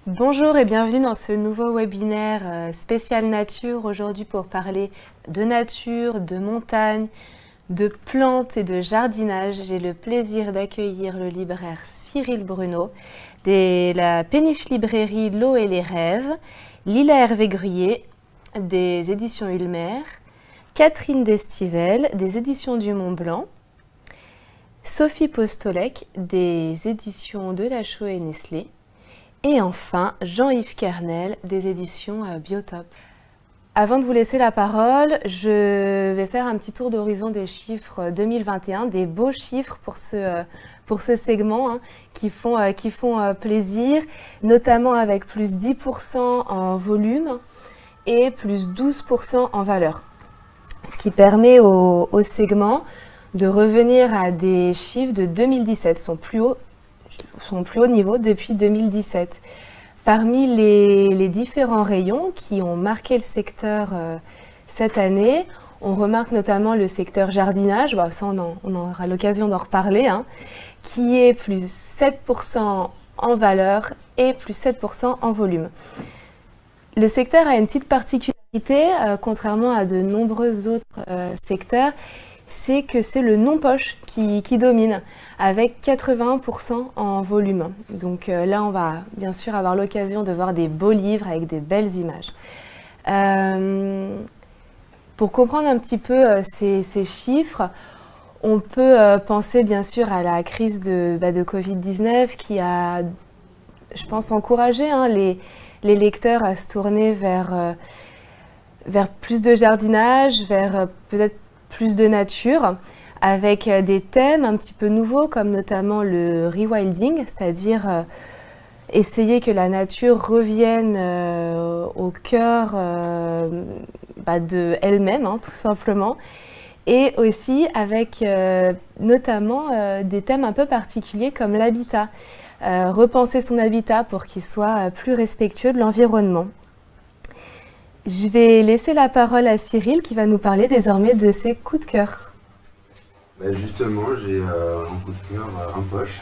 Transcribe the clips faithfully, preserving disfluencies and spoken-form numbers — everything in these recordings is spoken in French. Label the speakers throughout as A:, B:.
A: Bonjour et bienvenue dans ce nouveau webinaire spécial nature, aujourd'hui pour parler de nature, de montagne, de plantes et de jardinage. J'ai le plaisir d'accueillir le libraire Cyril Bruno de la péniche librairie L'eau et les rêves, Lila Hervé Gruyer des éditions Ulmer, Catherine Destivelle des éditions du Mont Blanc, Sophie Postolek des éditions de La Chaux et Nestlé, et enfin, Jean-Yves Kernel des éditions Biotop. Avant de vous laisser la parole, je vais faire un petit tour d'horizon des chiffres deux mille vingt et un, des beaux chiffres pour ce, pour ce segment hein, qui font, qui font plaisir, notamment avec plus dix pour cent en volume et plus douze pour cent en valeur. Ce qui permet au, au segment de revenir à des chiffres de deux mille dix-sept, son plus haut son plus haut niveau depuis deux mille dix-sept. Parmi les, les différents rayons qui ont marqué le secteur euh, cette année, on remarque notamment le secteur jardinage, bon, ça on, en, on aura l'occasion d'en reparler, hein, qui est plus sept pour cent en valeur et plus sept pour cent en volume. Le secteur a une petite particularité, euh, contrairement à de nombreux autres euh, secteurs, c'est que c'est le non-poche qui, qui domine, avec quatre-vingt-un pour cent en volume. Donc euh, là, on va bien sûr avoir l'occasion de voir des beaux livres avec des belles images. Euh, pour comprendre un petit peu euh, ces, ces chiffres, on peut euh, penser bien sûr à la crise de, bah, de Covid dix-neuf qui a, je pense, encouragé hein, les, les lecteurs à se tourner vers, euh, vers plus de jardinage, vers euh, peut-être plus de nature, avec des thèmes un petit peu nouveaux, comme notamment le rewilding, c'est-à-dire euh, essayer que la nature revienne euh, au cœur euh, bah, de elle-même, hein, tout simplement, et aussi avec euh, notamment euh, des thèmes un peu particuliers comme l'habitat, euh, repenser son habitat pour qu'il soit plus respectueux de l'environnement. Je vais laisser la parole à Cyril qui va nous parler désormais de ses coups de cœur.
B: Bah justement, j'ai euh, un coup de cœur euh, en poche.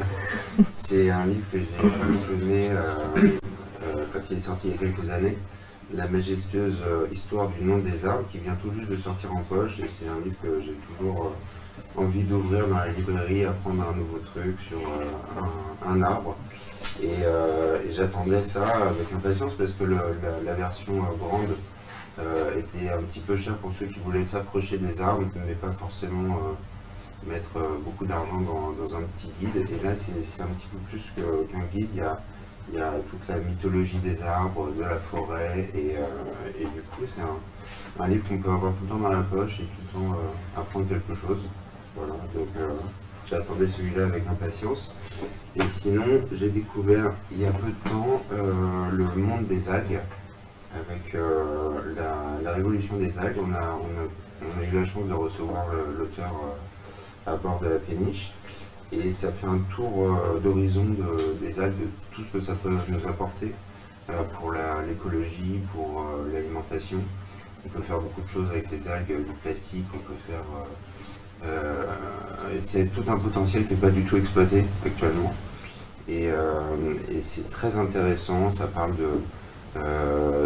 B: C'est un livre que j'ai beaucoup aimé euh, euh, quand il est sorti il y a quelques années. La majestueuse euh, histoire du nom des arbres qui vient tout juste de sortir en poche. Et c'est un livre que j'ai toujours euh, envie d'ouvrir dans la librairie, apprendre un nouveau truc sur euh, un, un arbre. Et, euh, et j'attendais ça avec impatience parce que le, la, la version euh, grande euh, était un petit peu chère pour ceux qui voulaient s'approcher des arbres, mais pas forcément euh, mettre euh, beaucoup d'argent dans, dans un petit guide. Et là, c'est un petit peu plus qu'un qu guide. Il y, a, il y a toute la mythologie des arbres, de la forêt, et, euh, et du coup, c'est un, un livre qu'on peut avoir tout le temps dans la poche et tout le temps euh, apprendre quelque chose. Voilà, donc euh, j'attendais celui-là avec impatience. Et sinon, j'ai découvert il y a peu de temps euh, le monde des algues, avec euh, la, la révolution des algues. On a, on, a, on a eu la chance de recevoir l'auteur euh, à bord de la péniche. Et ça fait un tour euh, d'horizon de, des algues, de tout ce que ça peut nous apporter euh, pour l'écologie, pour euh, l'alimentation. On peut faire beaucoup de choses avec les algues, du plastique, on peut faire... Euh, Euh, c'est tout un potentiel qui n'est pas du tout exploité actuellement et, euh, et c'est très intéressant. Ça parle de, euh,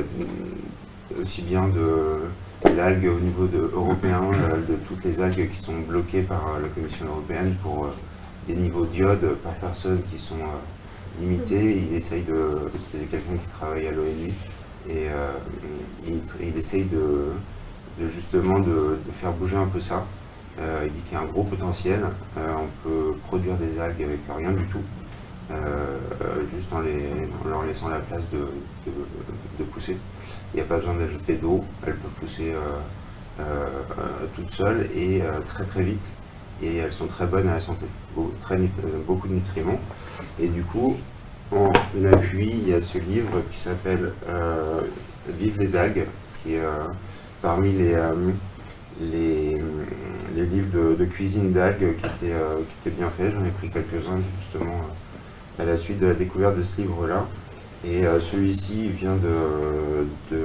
B: aussi bien de l'algue au niveau de, européen, de toutes les algues qui sont bloquées par la Commission européenne pour euh, des niveaux d'iode par personne qui sont euh, limités. Il essaye de, c'est quelqu'un qui travaille à l'ONU et euh, il, il essaye de, de justement de, de faire bouger un peu ça. Euh, il dit qu'il y a un gros potentiel, euh, on peut produire des algues avec rien du tout, euh, euh, juste en, les, en leur laissant la place de, de, de pousser. Il n'y a pas besoin d'ajouter d'eau, elles peuvent pousser euh, euh, euh, toutes seules et euh, très très vite, et elles sont très bonnes à la santé, Beau, très, beaucoup de nutriments. Et du coup, en appui, il y a ce livre qui s'appelle euh, Vive les algues, qui est euh, parmi les... Euh, Les, les livres de, de cuisine d'algues qui, étaient, euh, qui étaient bien faits. J'en ai pris quelques-uns justement euh, à la suite de la découverte de ce livre-là. Et euh, celui-ci vient de, de,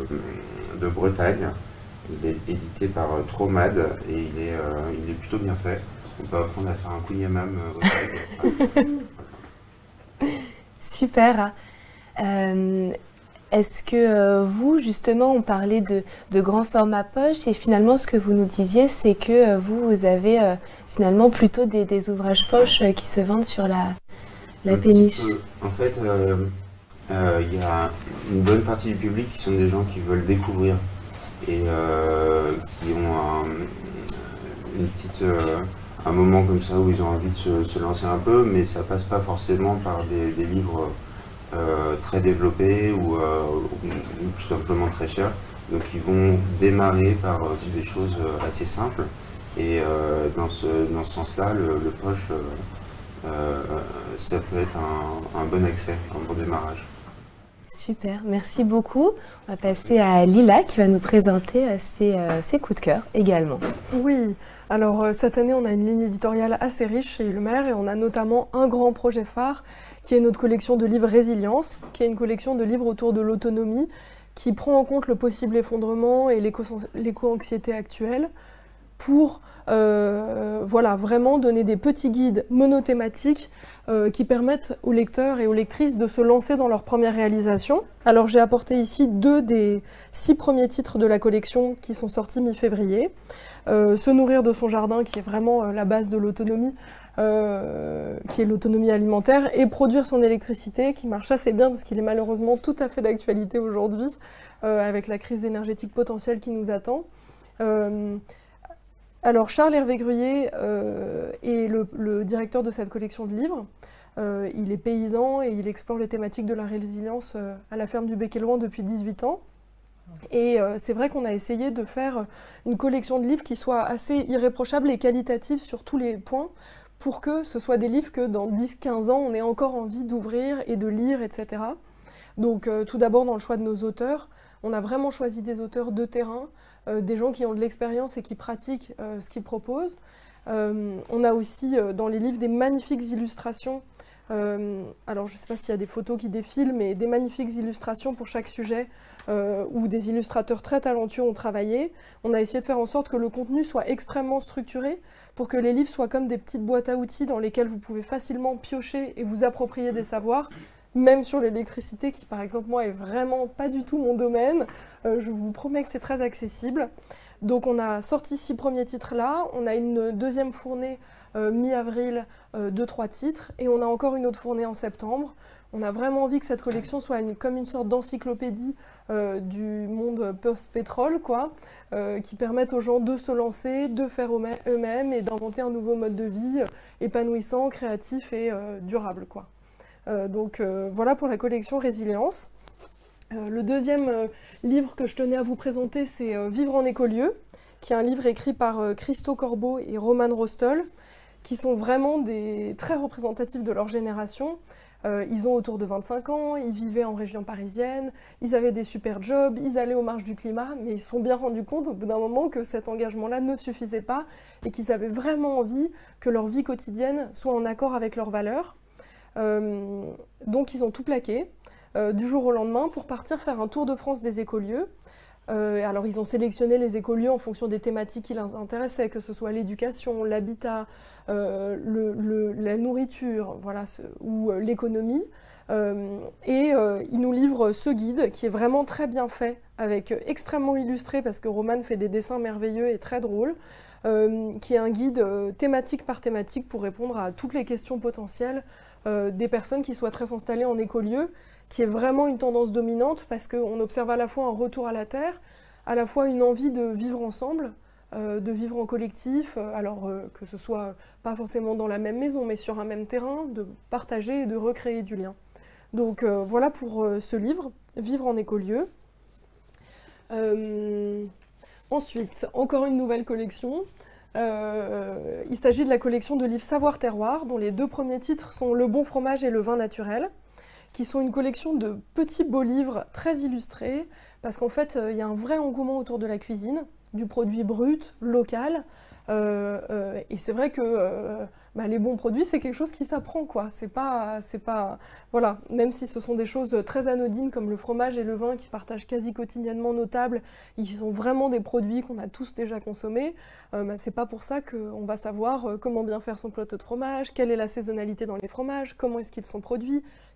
B: de Bretagne. Il est édité par euh, Tromad et il est, euh, il est plutôt bien fait. On peut apprendre à faire un kouign-amann euh, aux algues.
A: Super. Euh, Est-ce que euh, vous, justement, on parlait de, de grand format poche et finalement ce que vous nous disiez, c'est que euh, vous, vous avez euh, finalement plutôt des, des ouvrages poche euh, qui se vendent sur la, la péniche.
B: En fait, il euh, euh, y a une bonne partie du public qui sont des gens qui veulent découvrir et euh, qui ont un, une petite, euh, un moment comme ça où ils ont envie de se, se lancer un peu, mais ça passe pas forcément par des, des livres Euh, très développés ou, euh, ou, ou tout simplement très chers. Donc ils vont démarrer par euh, des choses euh, assez simples et euh, dans ce, dans ce sens-là, le, le poche, euh, euh, ça peut être un, un bon accès, un bon démarrage.
A: Super, merci beaucoup. On va passer à Lila qui va nous présenter euh, ses, euh, ses coups de cœur également.
C: Oui, alors euh, cette année on a une ligne éditoriale assez riche chez Ulmer et on a notamment un grand projet phare qui est notre collection de livres Résilience, qui est une collection de livres autour de l'autonomie, qui prend en compte le possible effondrement et l'éco-anxiété actuelle, pour euh, voilà, vraiment donner des petits guides monothématiques euh, qui permettent aux lecteurs et aux lectrices de se lancer dans leur première réalisation. Alors j'ai apporté ici deux des six premiers titres de la collection qui sont sortis mi-février. Euh, Se nourrir de son jardin, qui est vraiment euh, la base de l'autonomie, Euh, qui est l'autonomie alimentaire, et produire son électricité, qui marche assez bien parce qu'il est malheureusement tout à fait d'actualité aujourd'hui, euh, avec la crise énergétique potentielle qui nous attend. Euh, alors Charles Hervé Gruyer euh, est le, le directeur de cette collection de livres. Euh, il est paysan et il explore les thématiques de la résilience euh, à la ferme du Bec-et-Loing depuis dix-huit ans. Et euh, c'est vrai qu'on a essayé de faire une collection de livres qui soit assez irréprochable et qualitative sur tous les points, pour que ce soit des livres que dans dix quinze ans, on ait encore envie d'ouvrir et de lire, et cetera. Donc euh, tout d'abord, dans le choix de nos auteurs, on a vraiment choisi des auteurs de terrain, euh, des gens qui ont de l'expérience et qui pratiquent euh, ce qu'ils proposent. Euh, on a aussi euh, dans les livres des magnifiques illustrations. Euh, alors je ne sais pas s'il y a des photos qui défilent, mais des magnifiques illustrations pour chaque sujet, euh, où des illustrateurs très talentueux ont travaillé. On a essayé de faire en sorte que le contenu soit extrêmement structuré, pour que les livres soient comme des petites boîtes à outils dans lesquelles vous pouvez facilement piocher et vous approprier des savoirs, même sur l'électricité, qui par exemple moi est vraiment pas du tout mon domaine. Euh, je vous promets que c'est très accessible. Donc on a sorti six premiers titres là, on a une deuxième fournée euh, mi-avril euh, de trois titres, et on a encore une autre fournée en septembre. On a vraiment envie que cette collection soit une, comme une sorte d'encyclopédie euh, du monde post-pétrole, quoi, euh, qui permettent aux gens de se lancer, de faire eux-mêmes et d'inventer un nouveau mode de vie euh, épanouissant, créatif et euh, durable, quoi. Euh, donc euh, voilà pour la collection Résilience. Euh, le deuxième euh, livre que je tenais à vous présenter, c'est euh, Vivre en écolieu, qui est un livre écrit par euh, Christo Corbeau et Roman Rostol, qui sont vraiment des, très représentatifs de leur génération. Euh, ils ont autour de vingt-cinq ans, ils vivaient en région parisienne, ils avaient des super jobs, ils allaient aux marches du climat, mais ils se sont bien rendus compte au bout d'un moment que cet engagement-là ne suffisait pas et qu'ils avaient vraiment envie que leur vie quotidienne soit en accord avec leurs valeurs. Euh, donc ils ont tout plaqué euh, du jour au lendemain pour partir faire un tour de France des écolieux. Euh, alors ils ont sélectionné les écolieux en fonction des thématiques qui les intéressaient, que ce soit l'éducation, l'habitat, euh, le, le, la nourriture, voilà, ce, ou euh, l'économie. Euh, et euh, ils nous livrent ce guide qui est vraiment très bien fait, avec euh, extrêmement illustré, parce que Roman fait des dessins merveilleux et très drôles, euh, qui est un guide euh, thématique par thématique pour répondre à toutes les questions potentielles euh, des personnes qui souhaiteraient s'installer en écolieu, qui est vraiment une tendance dominante parce qu'on observe à la fois un retour à la terre, à la fois une envie de vivre ensemble, euh, de vivre en collectif, euh, alors euh, que ce soit pas forcément dans la même maison, mais sur un même terrain, de partager et de recréer du lien. Donc euh, voilà pour euh, ce livre, Vivre en écolieu. Euh, ensuite, encore une nouvelle collection. Euh, il s'agit de la collection de livres Savoir Terroir, dont les deux premiers titres sont Le bon fromage et Le vin naturel, qui sont une collection de petits beaux livres très illustrés, parce qu'en fait, il y a un vrai engouement autour de la cuisine, du produit brut, local, euh, euh, et c'est vrai que euh, bah, les bons produits, c'est quelque chose qui s'apprend, quoi. C'est pas, c'est pas, voilà, même si ce sont des choses très anodines comme le fromage et le vin qui partagent quasi quotidiennement nos tables, et qui sont vraiment des produits qu'on a tous déjà consommés, euh, bah, c'est pas pour ça qu'on va savoir comment bien faire son plateau de fromage, quelle est la saisonnalité dans les fromages, comment est-ce qu'ils sont produits,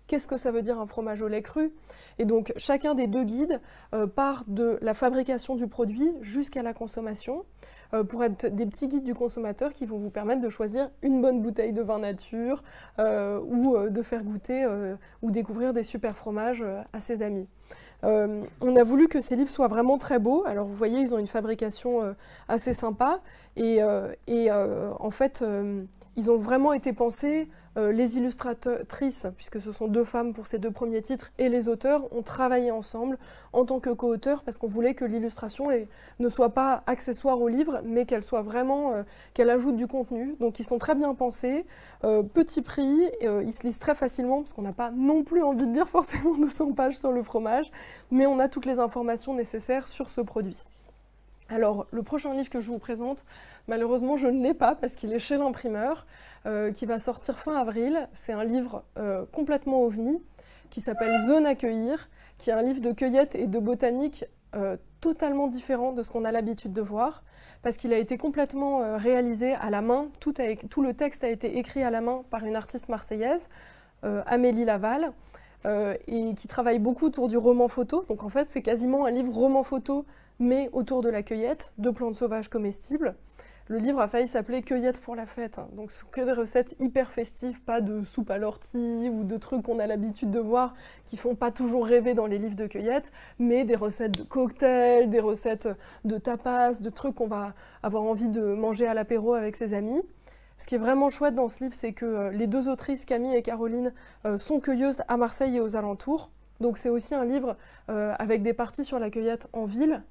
C: qu'est-ce que ça veut dire un fromage au lait cru. Et donc chacun des deux guides euh, part de la fabrication du produit jusqu'à la consommation, euh, pour être des petits guides du consommateur qui vont vous permettre de choisir une bonne bouteille de vin nature euh, ou euh, de faire goûter euh, ou découvrir des super fromages euh, à ses amis. Euh, on a voulu que ces livres soient vraiment très beaux. Alors vous voyez, ils ont une fabrication euh, assez sympa et, euh, et euh, en fait, euh, ils ont vraiment été pensés. Euh, les illustratrices, puisque ce sont deux femmes pour ces deux premiers titres, et les auteurs ont travaillé ensemble en tant que co-auteurs parce qu'on voulait que l'illustration ne soit pas accessoire au livre, mais qu'elle soit vraiment, euh, qu'elle ajoute du contenu. Donc ils sont très bien pensés, euh, petit prix, euh, ils se lisent très facilement parce qu'on n'a pas non plus envie de lire forcément deux cents pages sur le fromage, mais on a toutes les informations nécessaires sur ce produit. Alors, le prochain livre que je vous présente, malheureusement, je ne l'ai pas parce qu'il est chez l'imprimeur, euh, qui va sortir fin avril. C'est un livre euh, complètement ovni, qui s'appelle Zone Accueillir, qui est un livre de cueillette et de botanique euh, totalement différent de ce qu'on a l'habitude de voir, parce qu'il a été complètement euh, réalisé à la main. Tout, a, tout le texte a été écrit à la main par une artiste marseillaise, euh, Amélie Laval, euh, et qui travaille beaucoup autour du roman photo. Donc en fait, c'est quasiment un livre roman photo, mais autour de la cueillette, de plantes sauvages comestibles. Le livre a failli s'appeler Cueillette pour la fête, hein. Donc ce sont que des recettes hyper festives, pas de soupe à l'ortie ou de trucs qu'on a l'habitude de voir qui font pas toujours rêver dans les livres de cueillette, mais des recettes de cocktails, des recettes de tapas, de trucs qu'on va avoir envie de manger à l'apéro avec ses amis. Ce qui est vraiment chouette dans ce livre, c'est que euh, les deux autrices, Camille et Caroline, euh, sont cueilleuses à Marseille et aux alentours. Donc c'est aussi un livre euh, avec des parties sur la cueillette en ville.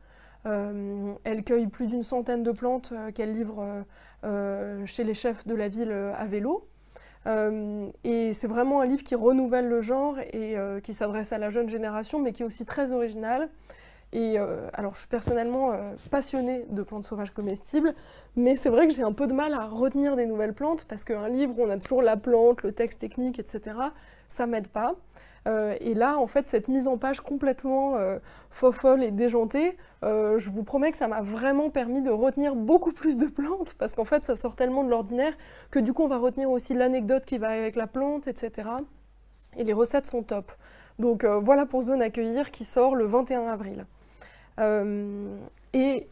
C: Euh, elle cueille plus d'une centaine de plantes euh, qu'elle livre euh, euh, chez les chefs de la ville euh, à vélo. Euh, et c'est vraiment un livre qui renouvelle le genre et euh, qui s'adresse à la jeune génération, mais qui est aussi très original. Et euh, alors, je suis personnellement euh, passionnée de plantes sauvages comestibles, mais c'est vrai que j'ai un peu de mal à retenir des nouvelles plantes, parce qu'un livre, on a toujours la plante, le texte technique, et cetera. Ça m'aide pas. Euh, et là, en fait, cette mise en page complètement euh, fofolle et déjantée, euh, je vous promets que ça m'a vraiment permis de retenir beaucoup plus de plantes, parce qu'en fait, ça sort tellement de l'ordinaire que du coup, on va retenir aussi l'anecdote qui va avec la plante, et cetera. Et les recettes sont top. Donc euh, voilà pour Zone Accueillir qui sort le vingt et un avril. Euh, et,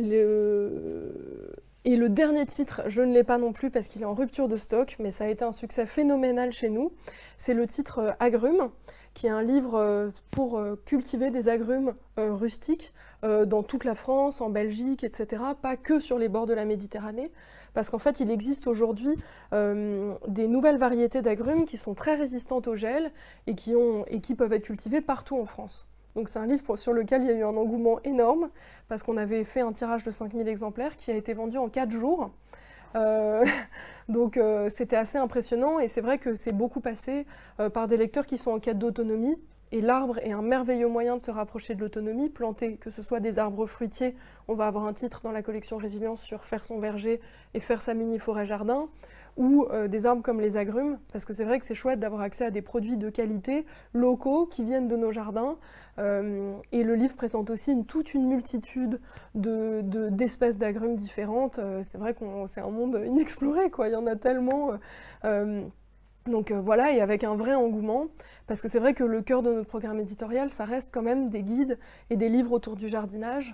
C: le, et le dernier titre, je ne l'ai pas non plus parce qu'il est en rupture de stock, mais ça a été un succès phénoménal chez nous. C'est le titre euh, Agrumes, qui est un livre euh, pour euh, cultiver des agrumes euh, rustiques euh, dans toute la France, en Belgique, et cetera. Pas que sur les bords de la Méditerranée, parce qu'en fait, il existe aujourd'hui euh, des nouvelles variétés d'agrumes qui sont très résistantes au gel et qui, ont, et qui peuvent être cultivées partout en France. Donc c'est un livre pour, sur lequel il y a eu un engouement énorme, parce qu'on avait fait un tirage de cinq mille exemplaires qui a été vendu en quatre jours. Euh, donc euh, c'était assez impressionnant, et c'est vrai que c'est beaucoup passé euh, par des lecteurs qui sont en quête d'autonomie. Et l'arbre est un merveilleux moyen de se rapprocher de l'autonomie. Planter, que ce soit des arbres fruitiers, on va avoir un titre dans la collection Résilience sur faire son verger et faire sa mini-forêt jardin, ou euh, des arbres comme les agrumes, parce que c'est vrai que c'est chouette d'avoir accès à des produits de qualité, locaux, qui viennent de nos jardins. Euh, et le livre présente aussi une, toute une multitude de, de, d'espèces d'agrumes différentes. Euh, c'est vrai que c'est un monde inexploré, quoi. Il y en a tellement... Euh, euh, Donc euh, voilà, et avec un vrai engouement, parce que c'est vrai que le cœur de notre programme éditorial, ça reste quand même des guides et des livres autour du jardinage,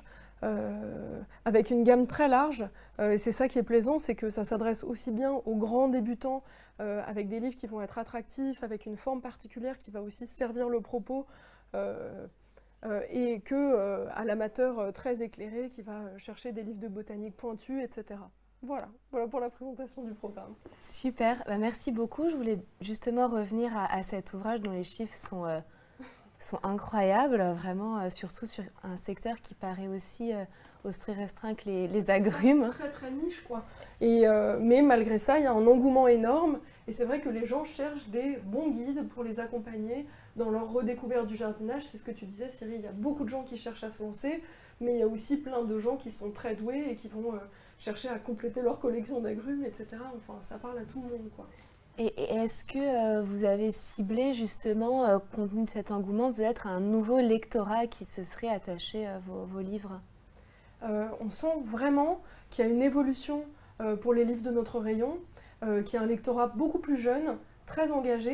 C: euh, avec une gamme très large, euh, et c'est ça qui est plaisant, c'est que ça s'adresse aussi bien aux grands débutants, euh, avec des livres qui vont être attractifs, avec une forme particulière qui va aussi servir le propos, euh, euh, et que euh, à l'amateur euh, très éclairé qui va chercher des livres de botanique pointus, et cetera. Voilà, voilà pour la présentation du programme.
A: Super, bah, merci beaucoup. Je voulais justement revenir à, à cet ouvrage dont les chiffres sont, euh, sont incroyables, vraiment, euh, surtout sur un secteur qui paraît aussi euh, aussi restreint que les, les agrumes.
C: C'est très très niche, quoi. Et, euh, mais malgré ça, il y a un engouement énorme, et c'est vrai que les gens cherchent des bons guides pour les accompagner dans leur redécouverte du jardinage. C'est ce que tu disais, Cyril, il y a beaucoup de gens qui cherchent à se lancer, mais il y a aussi plein de gens qui sont très doués et qui vont... Euh, chercher à compléter leur collection d'agrumes, et cetera. Enfin, ça parle à tout le monde, quoi.
A: Et, et est-ce que euh, vous avez ciblé justement, euh, compte tenu de cet engouement, peut-être un nouveau lectorat qui se serait attaché à vos, vos livres?
C: euh, On sent vraiment qu'il y a une évolution euh, pour les livres de notre rayon, euh, qu'il y a un lectorat beaucoup plus jeune, très engagé,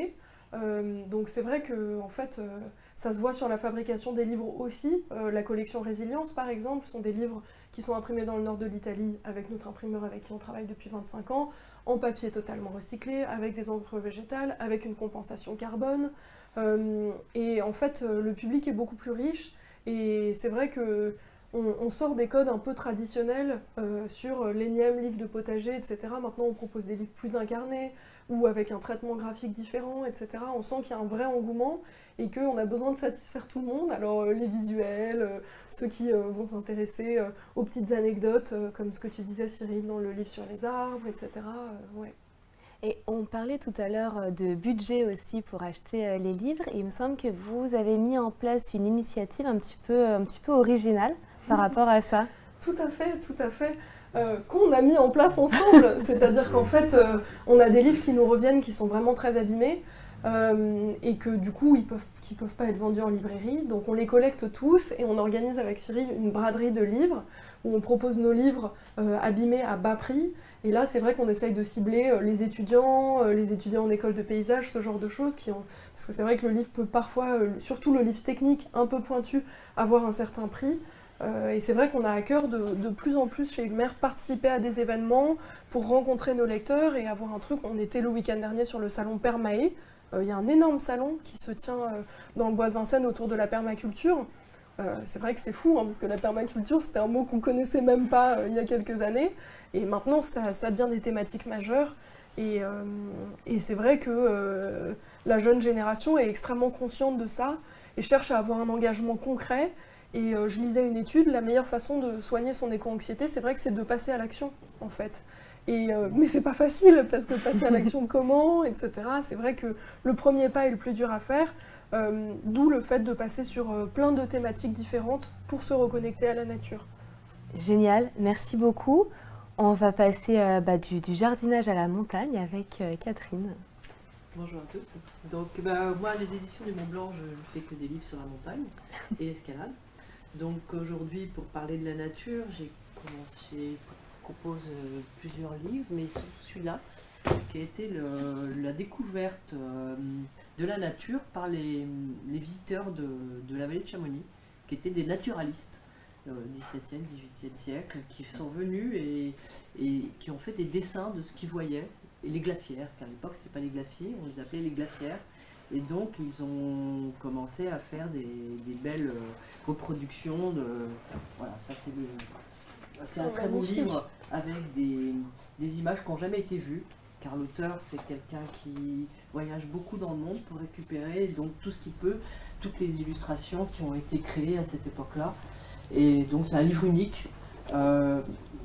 C: Euh, donc c'est vrai que en fait, euh, ça se voit sur la fabrication des livres aussi. Euh, la collection Résilience, par exemple, sont des livres qui sont imprimés dans le nord de l'Italie avec notre imprimeur avec qui on travaille depuis vingt-cinq ans, en papier totalement recyclé, avec des encres végétales, avec une compensation carbone. Euh, et en fait, euh, le public est beaucoup plus riche. Et c'est vrai que on, on sort des codes un peu traditionnels euh, sur l'énième livre de potager, et cetera. Maintenant, on propose des livres plus incarnés ou avec un traitement graphique différent, et cetera. On sent qu'il y a un vrai engouement et qu'on a besoin de satisfaire tout le monde. Alors euh, les visuels, euh, ceux qui euh, vont s'intéresser euh, aux petites anecdotes, euh, comme ce que tu disais Cyril dans le livre sur les arbres, et cetera. Euh, ouais.
A: Et on parlait tout à l'heure de budget aussi pour acheter les livres. Et il me semble que vous avez mis en place une initiative un petit peu, un petit peu originale par rapport à ça.
C: Tout à fait, tout à fait. Euh, qu'on a mis en place ensemble. C'est-à-dire qu'en fait, euh, on a des livres qui nous reviennent, qui sont vraiment très abîmés, euh, et que du coup, ils peuvent, qui ne peuvent pas être vendus en librairie. Donc on les collecte tous, et on organise avec Cyril une braderie de livres, où on propose nos livres euh, abîmés à bas prix. Et là, c'est vrai qu'on essaye de cibler euh, les étudiants, euh, les étudiants en école de paysage, ce genre de choses, qui ont... parce que c'est vrai que le livre peut parfois, euh, surtout le livre technique, un peu pointu, avoir un certain prix. Euh, et c'est vrai qu'on a à cœur de, de plus en plus chez Ulmer participer à des événements pour rencontrer nos lecteurs et avoir un truc. On était le week-end dernier sur le salon Permae. Il euh, y a un énorme salon qui se tient euh, dans le bois de Vincennes autour de la permaculture. Euh, c'est vrai que c'est fou, hein, parce que la permaculture, c'était un mot qu'on connaissait même pas euh, il y a quelques années. Et maintenant, ça, ça devient des thématiques majeures. Et, euh, et c'est vrai que euh, la jeune génération est extrêmement consciente de ça et cherche à avoir un engagement concret. Et euh, je lisais une étude, la meilleure façon de soigner son éco-anxiété, c'est vrai que c'est de passer à l'action, en fait. Et, euh, mais c'est pas facile, parce que passer à l'action comment, et cetera. C'est vrai que le premier pas est le plus dur à faire, euh, d'où le fait de passer sur euh, plein de thématiques différentes pour se reconnecter à la nature.
A: Génial, merci beaucoup. On va passer euh, bah, du, du jardinage à la montagne avec euh, Catherine.
D: Bonjour à tous. Donc bah, moi, les éditions du Mont Blanc, je ne fais que des livres sur la montagne et l'escalade. Donc aujourd'hui, pour parler de la nature, j'ai commencé, propose euh, plusieurs livres, mais surtout celui-là, qui a été le, la découverte euh, de la nature par les, les visiteurs de, de la vallée de Chamonix, qui étaient des naturalistes, euh, dix-septième, dix-huitième siècle, qui sont venus et, et qui ont fait des dessins de ce qu'ils voyaient, et les glacières, car à l'époque ce n'était pas les glaciers, on les appelait les glacières. Et donc ils ont commencé à faire des, des belles euh, reproductions de... Voilà, ça c'est le... C'est un très beau livre avec des, des images qui n'ont jamais été vues, car l'auteur c'est quelqu'un qui voyage beaucoup dans le monde pour récupérer donc tout ce qu'il peut, toutes les illustrations qui ont été créées à cette époque-là. Et donc c'est un livre unique. Euh,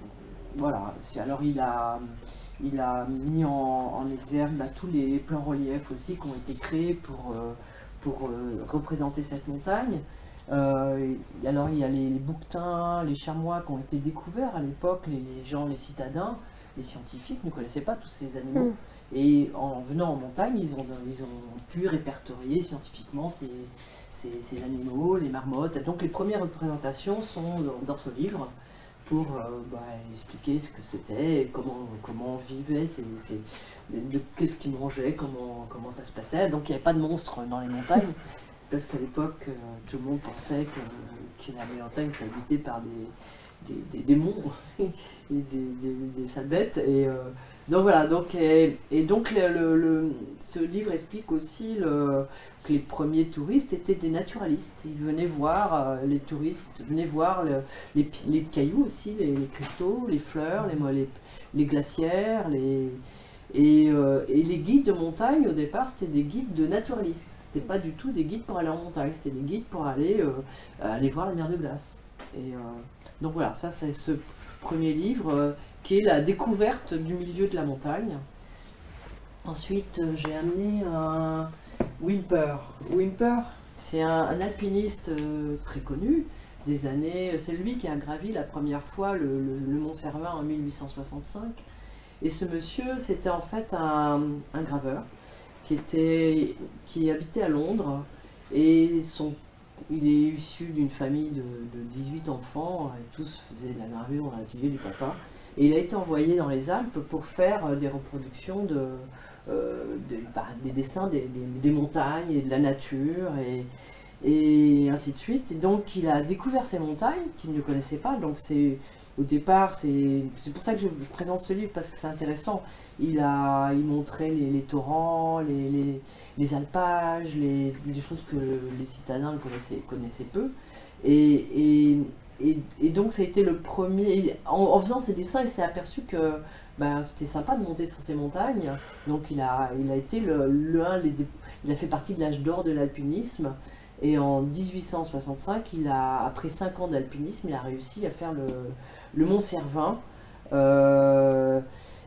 D: voilà, alors il a... Il a mis en, en exergue bah, tous les plans reliefs aussi qui ont été créés pour, euh, pour euh, représenter cette montagne. Euh, alors il y a les, les bouquetins, les chamois qui ont été découverts à l'époque, les, les gens, les citadins, les scientifiques ne connaissaient pas tous ces animaux. Mm. Et en venant en montagne, ils ont, ils ont pu répertorier scientifiquement ces, ces, ces animaux, les marmottes. Donc les premières représentations sont dans, dans ce livre, pour euh, bah, expliquer ce que c'était, comment, comment on vivait, qu'est-ce qu'ils mangeaient, comment, comment ça se passait. Donc il n'y avait pas de monstres dans les montagnes, parce qu'à l'époque, euh, tout le monde pensait que, que la montagne était habitée par des, des, des démons et des, des, des sales bêtes. Et, euh, donc voilà, donc, et, et donc le, le, le, ce livre explique aussi le, que les premiers touristes étaient des naturalistes. Ils venaient voir, euh, les touristes venaient voir le, les, les cailloux aussi, les, les cristaux, les fleurs, les, les, les glacières, les, et, euh, et les guides de montagne au départ c'était des guides de naturalistes. C'était pas du tout des guides pour aller en montagne, c'était des guides pour aller, euh, aller voir la mer de glace. Et, euh, donc voilà, ça c'est ce premier livre euh, qui est la découverte du milieu de la montagne. Ensuite, euh, j'ai amené un Whymper. Whymper, c'est un, un alpiniste euh, très connu des années. C'est lui qui a gravi la première fois le, le, le Mont Cervin en mille huit cent soixante-cinq. Et ce monsieur, c'était en fait un, un graveur qui, était, qui habitait à Londres. Et son il est issu d'une famille de, de dix-huit enfants, et tous faisaient de la gravure dans l'atelier du papa. Et il a été envoyé dans les Alpes pour faire euh, des reproductions de, euh, de, bah, des dessins des, des, des montagnes et de la nature, et, et ainsi de suite. Et donc il a découvert ces montagnes qu'il ne connaissait pas. Donc c'est au départ, c'est pour ça que je, je présente ce livre, parce que c'est intéressant. Il a il montrait les, les torrents, les, les, les alpages, les, des choses que les citadins connaissaient, connaissaient peu. Et, et, et, et donc ça a été le premier. En, en faisant ces dessins, il s'est aperçu que ben, c'était sympa de monter sur ces montagnes. Donc il a, il a été le, le un, les, il a fait partie de l'âge d'or de l'alpinisme. Et en mille huit cent soixante-cinq, il a, après cinq ans d'alpinisme, il a réussi à faire le, le Mont Cervin. Euh,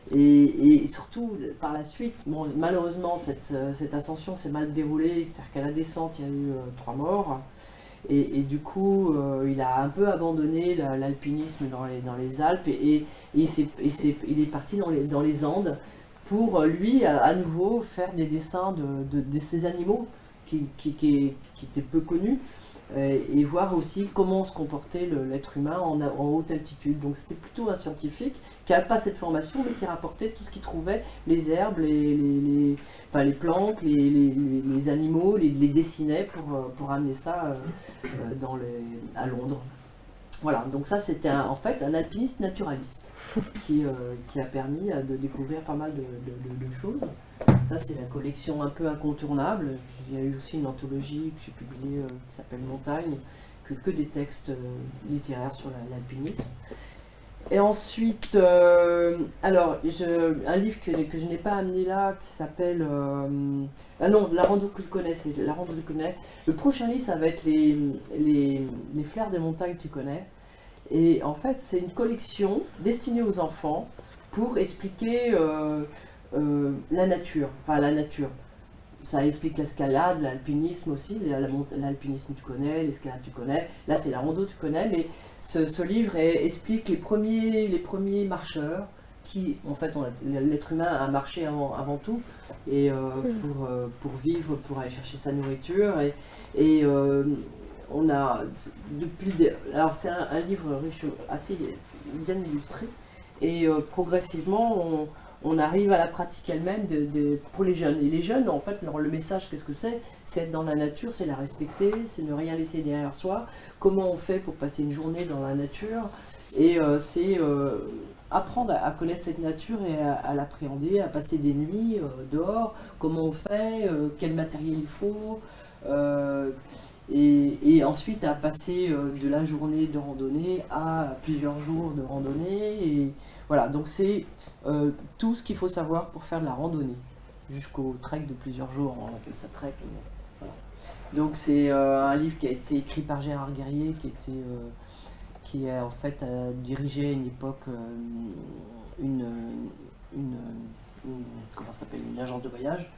D: et, et surtout, par la suite, bon, malheureusement, cette, cette ascension s'est mal déroulée. C'est-à-dire qu'à la descente, il y a eu euh, trois morts. Et, et du coup, euh, il a un peu abandonné l'alpinisme dans les, dans les Alpes. Et, et, et, il, est, et est, il est parti dans les, dans les Andes pour, lui, à, à nouveau, faire des dessins de, de, de ces animaux qui, qui, qui, qui étaient peu connus. Et, et voir aussi comment se comportait l'être humain en, en haute altitude. Donc c'était plutôt un scientifique qui n'avait pas cette formation, mais qui rapportait tout ce qu'il trouvait, les herbes, les, les, les, enfin, les plantes, les, les, les animaux, les, les dessinait pour, pour amener ça euh, dans les, à Londres. Voilà, donc ça c'était en fait un alpiniste naturaliste qui, euh, qui a permis de découvrir pas mal de, de, de, de choses. Ça c'est la collection un peu incontournable. Il y a eu aussi une anthologie que j'ai publiée euh, qui s'appelle Montagne, que, que des textes euh, littéraires sur l'alpinisme. Et ensuite, euh, alors, je, un livre que, que je n'ai pas amené là, qui s'appelle... Euh, ah non, La rando que tu connais, c'est La rando que tu connais. Le prochain livre, ça va être les, les, les fleurs des montagnes que tu connais. Et en fait, c'est une collection destinée aux enfants pour expliquer euh, euh, la nature, enfin la nature. Ça explique l'escalade, l'alpinisme aussi, l'alpinisme tu connais, l'escalade tu connais, là c'est la rando tu connais, mais ce, ce livre est, explique les premiers, les premiers marcheurs qui, en fait, l'être humain a marché avant, avant tout, et euh, pour, euh, pour vivre, pour aller chercher sa nourriture, et, et euh, on a, depuis, des, alors c'est un, un livre riche, assez bien illustré, et euh, progressivement on on arrive à la pratique elle-même de, de, pour les jeunes. Et les jeunes, en fait, leur, le message, qu'est-ce que c'est? C'est être dans la nature, c'est la respecter, c'est ne rien laisser derrière soi. Comment on fait pour passer une journée dans la nature? Et euh, c'est euh, apprendre à, à connaître cette nature et à, à l'appréhender, à passer des nuits euh, dehors. Comment on fait? euh, Quel matériel il faut? euh, et, et ensuite à passer euh, de la journée de randonnée à plusieurs jours de randonnée. Et voilà, donc c'est euh, tout ce qu'il faut savoir pour faire de la randonnée, jusqu'au trek de plusieurs jours, on appelle ça trek. Mais voilà. Donc c'est euh, un livre qui a été écrit par Gérard Guerrier, qui, était, euh, qui a en fait euh, dirigé à une époque euh, une, une, une, comment ça s'appelle, une agence de voyage,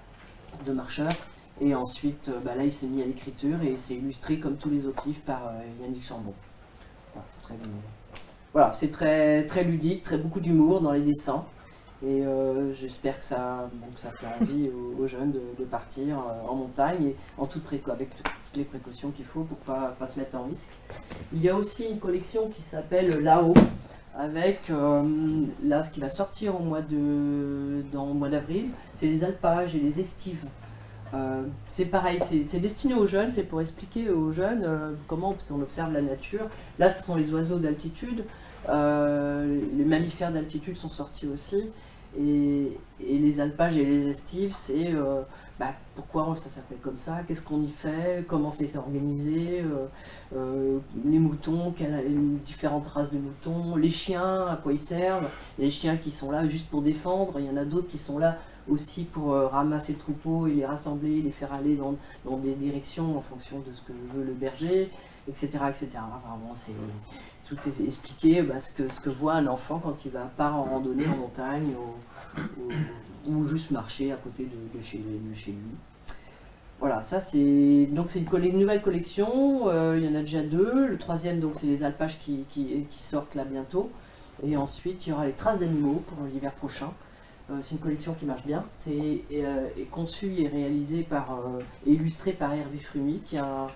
D: de marcheurs. Et ensuite, euh, bah là, il s'est mis à l'écriture et c'est illustré comme tous les autres livres par euh, Yannick Chambon. Voilà, très bien. Voilà, c'est très, très ludique, très beaucoup d'humour dans les dessins. Et euh, j'espère que ça, bon, que ça fait envie aux, aux jeunes de, de partir euh, en montagne, et en toute préco avec toutes les précautions qu'il faut pour ne pas, pas se mettre en risque. Il y a aussi une collection qui s'appelle Là-haut, avec euh, là, ce qui va sortir au mois de, dans le mois d'avril, c'est les alpages et les estives. Euh, c'est pareil, c'est destiné aux jeunes, c'est pour expliquer aux jeunes euh, comment on observe la nature. Là, ce sont les oiseaux d'altitude, euh, les mammifères d'altitude sont sortis aussi, et, et les alpages et les estives, c'est euh, bah, pourquoi ça s'appelle comme ça, qu'est-ce qu'on y fait, comment c'est organisé, euh, euh, les moutons, quelles, les différentes races de moutons, les chiens, à quoi ils servent. Il y a les chiens qui sont là juste pour défendre, il y en a d'autres qui sont là aussi pour euh, ramasser le troupeau et les rassembler, les faire aller dans, dans des directions en fonction de ce que veut le berger, et cetera et cetera. Vraiment, c'est tout est expliqué, bah, ce, que, ce que voit un enfant quand il va part en randonnée en montagne ou, ou, ou juste marcher à côté de, de, chez, de chez lui. Voilà, ça c'est donc c'est une, une nouvelle collection, euh, il y en a déjà deux. Le troisième, donc c'est les alpages qui, qui, qui sortent là bientôt. Et ensuite, il y aura les traces d'animaux pour l'hiver prochain. C'est une collection qui marche bien. C'est euh, conçu et réalisé par, euh, et illustré par Hervé Frumi, qui est un,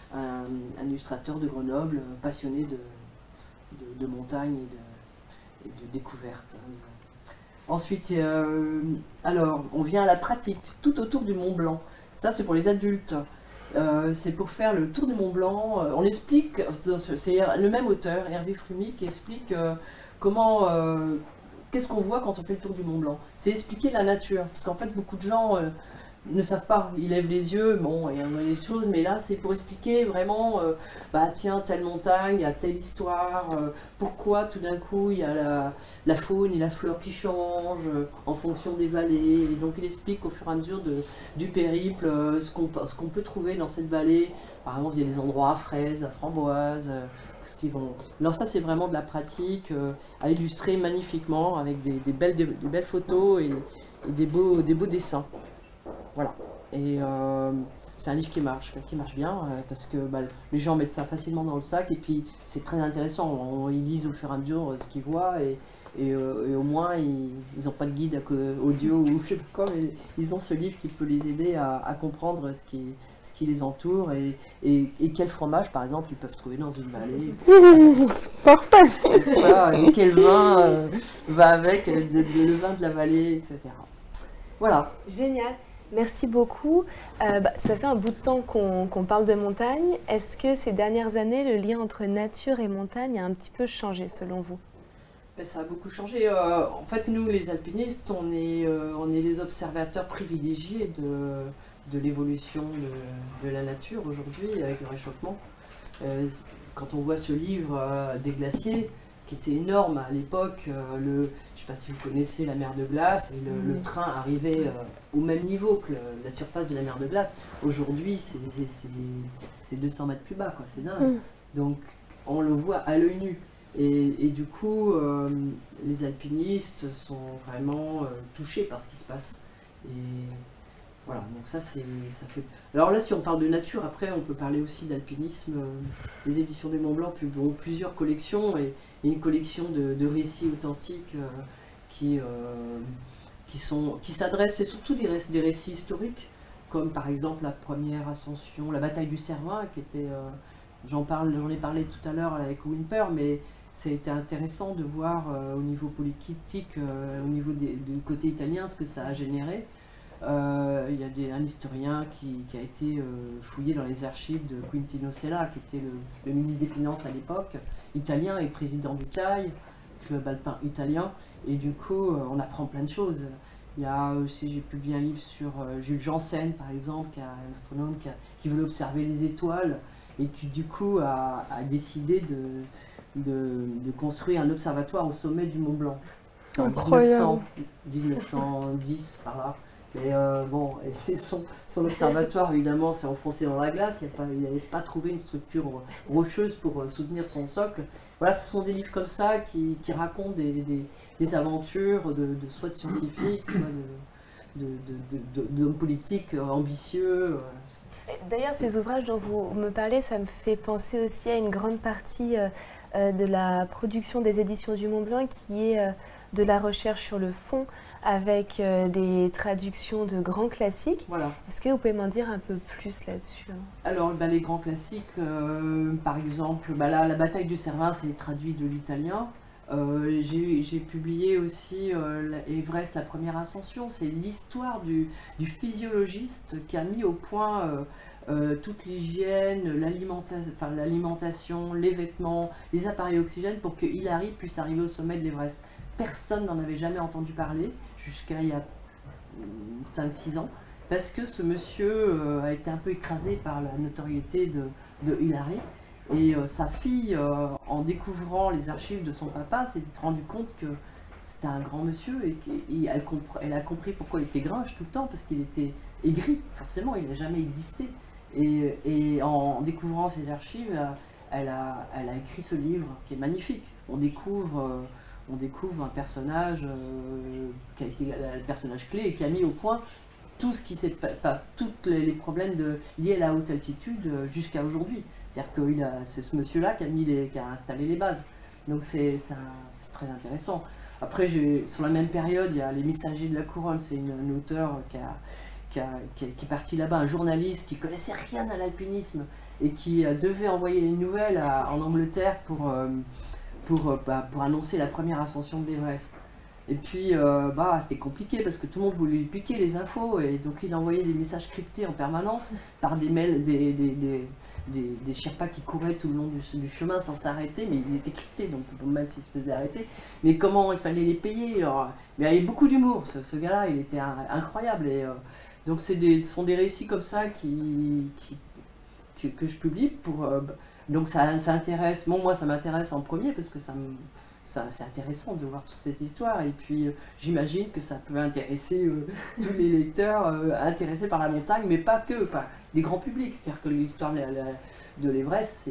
D: un, un illustrateur de Grenoble, passionné de, de, de montagne et de, et de découverte. Ensuite, euh, alors, on vient à la pratique, tout autour du Mont Blanc. Ça, c'est pour les adultes. Euh, c'est pour faire le tour du Mont Blanc. Euh, on explique, c'est le même auteur, Hervé Frumy, qui explique euh, comment, euh, qu'est-ce qu'on voit quand on fait le tour du Mont Blanc. C'est expliquer la nature, parce qu'en fait, beaucoup de gens euh, ne savent pas. Ils lèvent les yeux, bon, il y a des choses, mais là, c'est pour expliquer vraiment, euh, bah tiens, telle montagne, il y a telle histoire, euh, pourquoi tout d'un coup, il y a la, la faune et la flore qui changent euh, en fonction des vallées. Et donc, il explique au fur et à mesure de, du périple euh, ce qu'on ce qu'on peut trouver dans cette vallée. Par exemple, il y a des endroits à fraises, à framboises, euh, ce qui vont... Alors ça, c'est vraiment de la pratique, euh, à illustrer magnifiquement, avec des, des, belles, des, des belles photos et, et des, beaux, des beaux dessins. Voilà, et euh, c'est un livre qui marche, qui marche bien, euh, parce que bah, les gens mettent ça facilement dans le sac, et puis c'est très intéressant, on, ils lisent au fur et à mesure euh, ce qu'ils voient, et, et, euh, et au moins ils n'ont pas de guide à, audio ou je sais pas quoi, mais ils ont ce livre qui peut les aider à, à comprendre ce qui, ce qui les entoure, et, et, et quel fromage par exemple ils peuvent trouver dans une vallée.
C: C'est parfait.
D: Voilà, et quel vin euh, va avec, le, le vin de la vallée, et cetera. Voilà.
A: Génial. Merci beaucoup. Euh, bah, ça fait un bout de temps qu'on qu'on parle de montagne. Est-ce que ces dernières années, le lien entre nature et montagne a un petit peu changé selon vous?
D: Ben, ça a beaucoup changé. Euh, en fait, nous, les alpinistes, on est, euh, on est les observateurs privilégiés de, de l'évolution de, de la nature aujourd'hui avec le réchauffement. Euh, quand on voit ce livre euh, des glaciers, qui était énorme à l'époque, euh, le, je ne sais pas si vous connaissez la mer de glace, et le, mmh. le train arrivait euh, au même niveau que le, la surface de la mer de glace. Aujourd'hui, c'est deux cents mètres plus bas, c'est dingue. Mmh. Donc, on le voit à l'œil nu. Et, et du coup, euh, les alpinistes sont vraiment euh, touchés par ce qui se passe. Et voilà, donc ça, c'est, ça fait... Alors là, si on parle de nature, après, on peut parler aussi d'alpinisme. Les éditions du Mont Blanc ont plusieurs collections, et, et une collection de, de récits authentiques euh, qui, euh, qui, sont, qui s'adressent, et surtout des, ré des récits historiques, comme par exemple la première ascension, la bataille du Cervin, qui était... Euh, j'en parle, j'en ai parlé tout à l'heure avec Wimper, mais c'était intéressant de voir euh, au niveau politique, euh, au niveau des, du côté italien, ce que ça a généré. Euh, il y a des, un historien qui, qui a été euh, fouillé dans les archives de Quintino Sella, qui était le, le ministre des Finances à l'époque, italien et président du C A I, Club Alpin Italien, et du coup euh, on apprend plein de choses. Il y a aussi, j'ai publié un livre sur euh, Jules Janssen par exemple, qui est un astronome qui, a, qui voulait observer les étoiles, et qui du coup a, a décidé de, de, de construire un observatoire au sommet du Mont Blanc. C'est en mille neuf cent dix par là. Et euh, bon, et son, son observatoire évidemment s'est enfoncé dans la glace, il n'avait pas, pas trouvé une structure rocheuse pour euh, soutenir son socle. Voilà, ce sont des livres comme ça qui, qui racontent des, des, des aventures de, de soit de scientifiques, soit de, de, de, de, d'hommes politiques ambitieux.
A: D'ailleurs, ces ouvrages dont vous me parlez, ça me fait penser aussi à une grande partie euh, euh, de la production des éditions du Mont Blanc, qui est euh, de la recherche sur le fond, avec euh, des traductions de grands classiques. Voilà. Est-ce que vous pouvez m'en dire un peu plus là-dessus?
D: Alors, bah, les grands classiques, euh, par exemple, bah, là, la bataille du Cervin, c'est traduit de l'italien. Euh, j'ai publié aussi euh, Everest, la première ascension. C'est l'histoire du, du physiologiste qui a mis au point euh, euh, toute l'hygiène, l'alimentation, les vêtements, les appareils oxygène pour que Hilary puisse arriver au sommet de l'Everest. Personne n'en avait jamais entendu parler jusqu'à il y a cinq six ans, parce que ce monsieur euh, a été un peu écrasé par la notoriété de, de Hilary. Et euh, sa fille, euh, en découvrant les archives de son papa, s'est rendue compte que c'était un grand monsieur, et qu'elle elle a compris pourquoi il était grinche tout le temps, parce qu'il était aigri, forcément, il n'a jamais existé. Et, et en découvrant ses archives, elle a, elle a écrit ce livre qui est magnifique. On découvre, euh, on découvre un personnage euh, qui a été le personnage clé et qui a mis au point tout ce qui s'est, enfin, tous les, les problèmes de, liés à la haute altitude euh, jusqu'à aujourd'hui. C'est-à-dire que c'est ce monsieur-là qui, qui a installé les bases. Donc c'est très intéressant. Après, sur la même période, il y a Les Messagers de la Couronne. C'est une, une auteure qui, a, qui, a, qui, a, qui est partie là-bas, un journaliste qui ne connaissait rien à l'alpinisme et qui euh, devait envoyer les nouvelles à, en Angleterre pour, euh, pour, euh, bah, pour annoncer la première ascension de l'Everest. Et puis, euh, bah, c'était compliqué parce que tout le monde voulait lui piquer les infos, et donc il envoyait des messages cryptés en permanence par des mails, des, des, des, des, des Sherpas qui couraient tout le long du, du chemin sans s'arrêter, mais ils étaient cryptés, donc même s'ils se faisaient arrêter. Mais comment il fallait les payer? Alors, mais il y avait beaucoup d'humour, ce, ce gars-là, il était un, incroyable. Et, euh, donc ce sont des récits comme ça qui, qui, qui que je publie pour... Euh, donc ça, ça intéresse, bon, moi ça m'intéresse en premier parce que ça me... C'est intéressant de voir toute cette histoire, et puis euh, j'imagine que ça peut intéresser euh, tous les lecteurs euh, intéressés par la montagne, mais pas que, pas des grands publics. C'est-à-dire que l'histoire de l'Everest,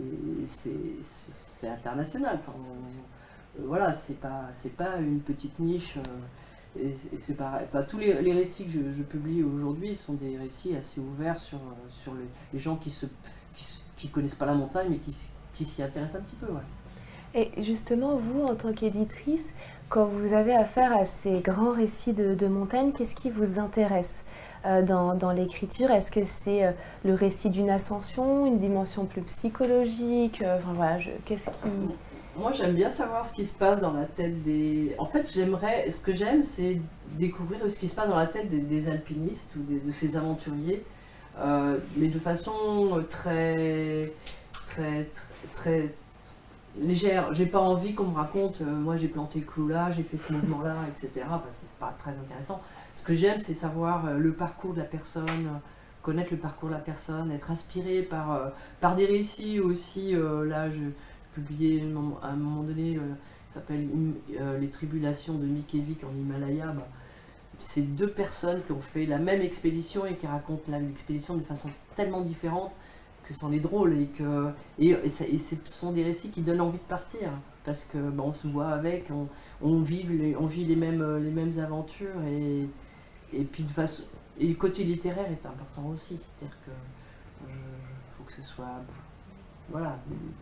D: c'est international. Enfin, on, euh, voilà, c'est pas, c'est pas une petite niche. Euh, et c'est pareil. Enfin, tous les, les récits que je, je publie aujourd'hui sont des récits assez ouverts sur, sur les, les gens qui se, qui, qui connaissent pas la montagne, mais qui, qui s'y intéressent un petit peu. Ouais.
A: Et justement, vous, en tant qu'éditrice, quand vous avez affaire à ces grands récits de, de montagne, qu'est-ce qui vous intéresse euh, dans, dans l'écriture? Est-ce que c'est euh, le récit d'une ascension, une dimension plus psychologique? euh, Enfin voilà, qu'est-ce qui...
D: Moi, j'aime bien savoir ce qui se passe dans la tête des... En fait, j'aimerais... Ce que j'aime, c'est découvrir ce qui se passe dans la tête des, des alpinistes ou des, de ces aventuriers, euh, mais de façon très... très... très... très légère. J'ai pas envie qu'on me raconte, euh, moi j'ai planté le clou là, j'ai fait ce mouvement là, et cetera. Enfin, c'est pas très intéressant. Ce que j'aime, c'est savoir euh, le parcours de la personne, euh, connaître le parcours de la personne, être inspiré par, euh, par des récits aussi. Euh, là, je, je publiais à un moment donné, euh, ça s'appelle euh, Les tribulations de Mickeyvik en Himalaya. Bah, c'est deux personnes qui ont fait la même expédition et qui racontent l'expédition de façon tellement différente que c'en est drôle, et que et, et, ça, et ce sont des récits qui donnent envie de partir parce que bah, on se voit avec, on, on vit les on vit les mêmes les mêmes aventures, et et puis de façon et le côté littéraire est important aussi, c'est-à-dire que il euh, faut que ce soit voilà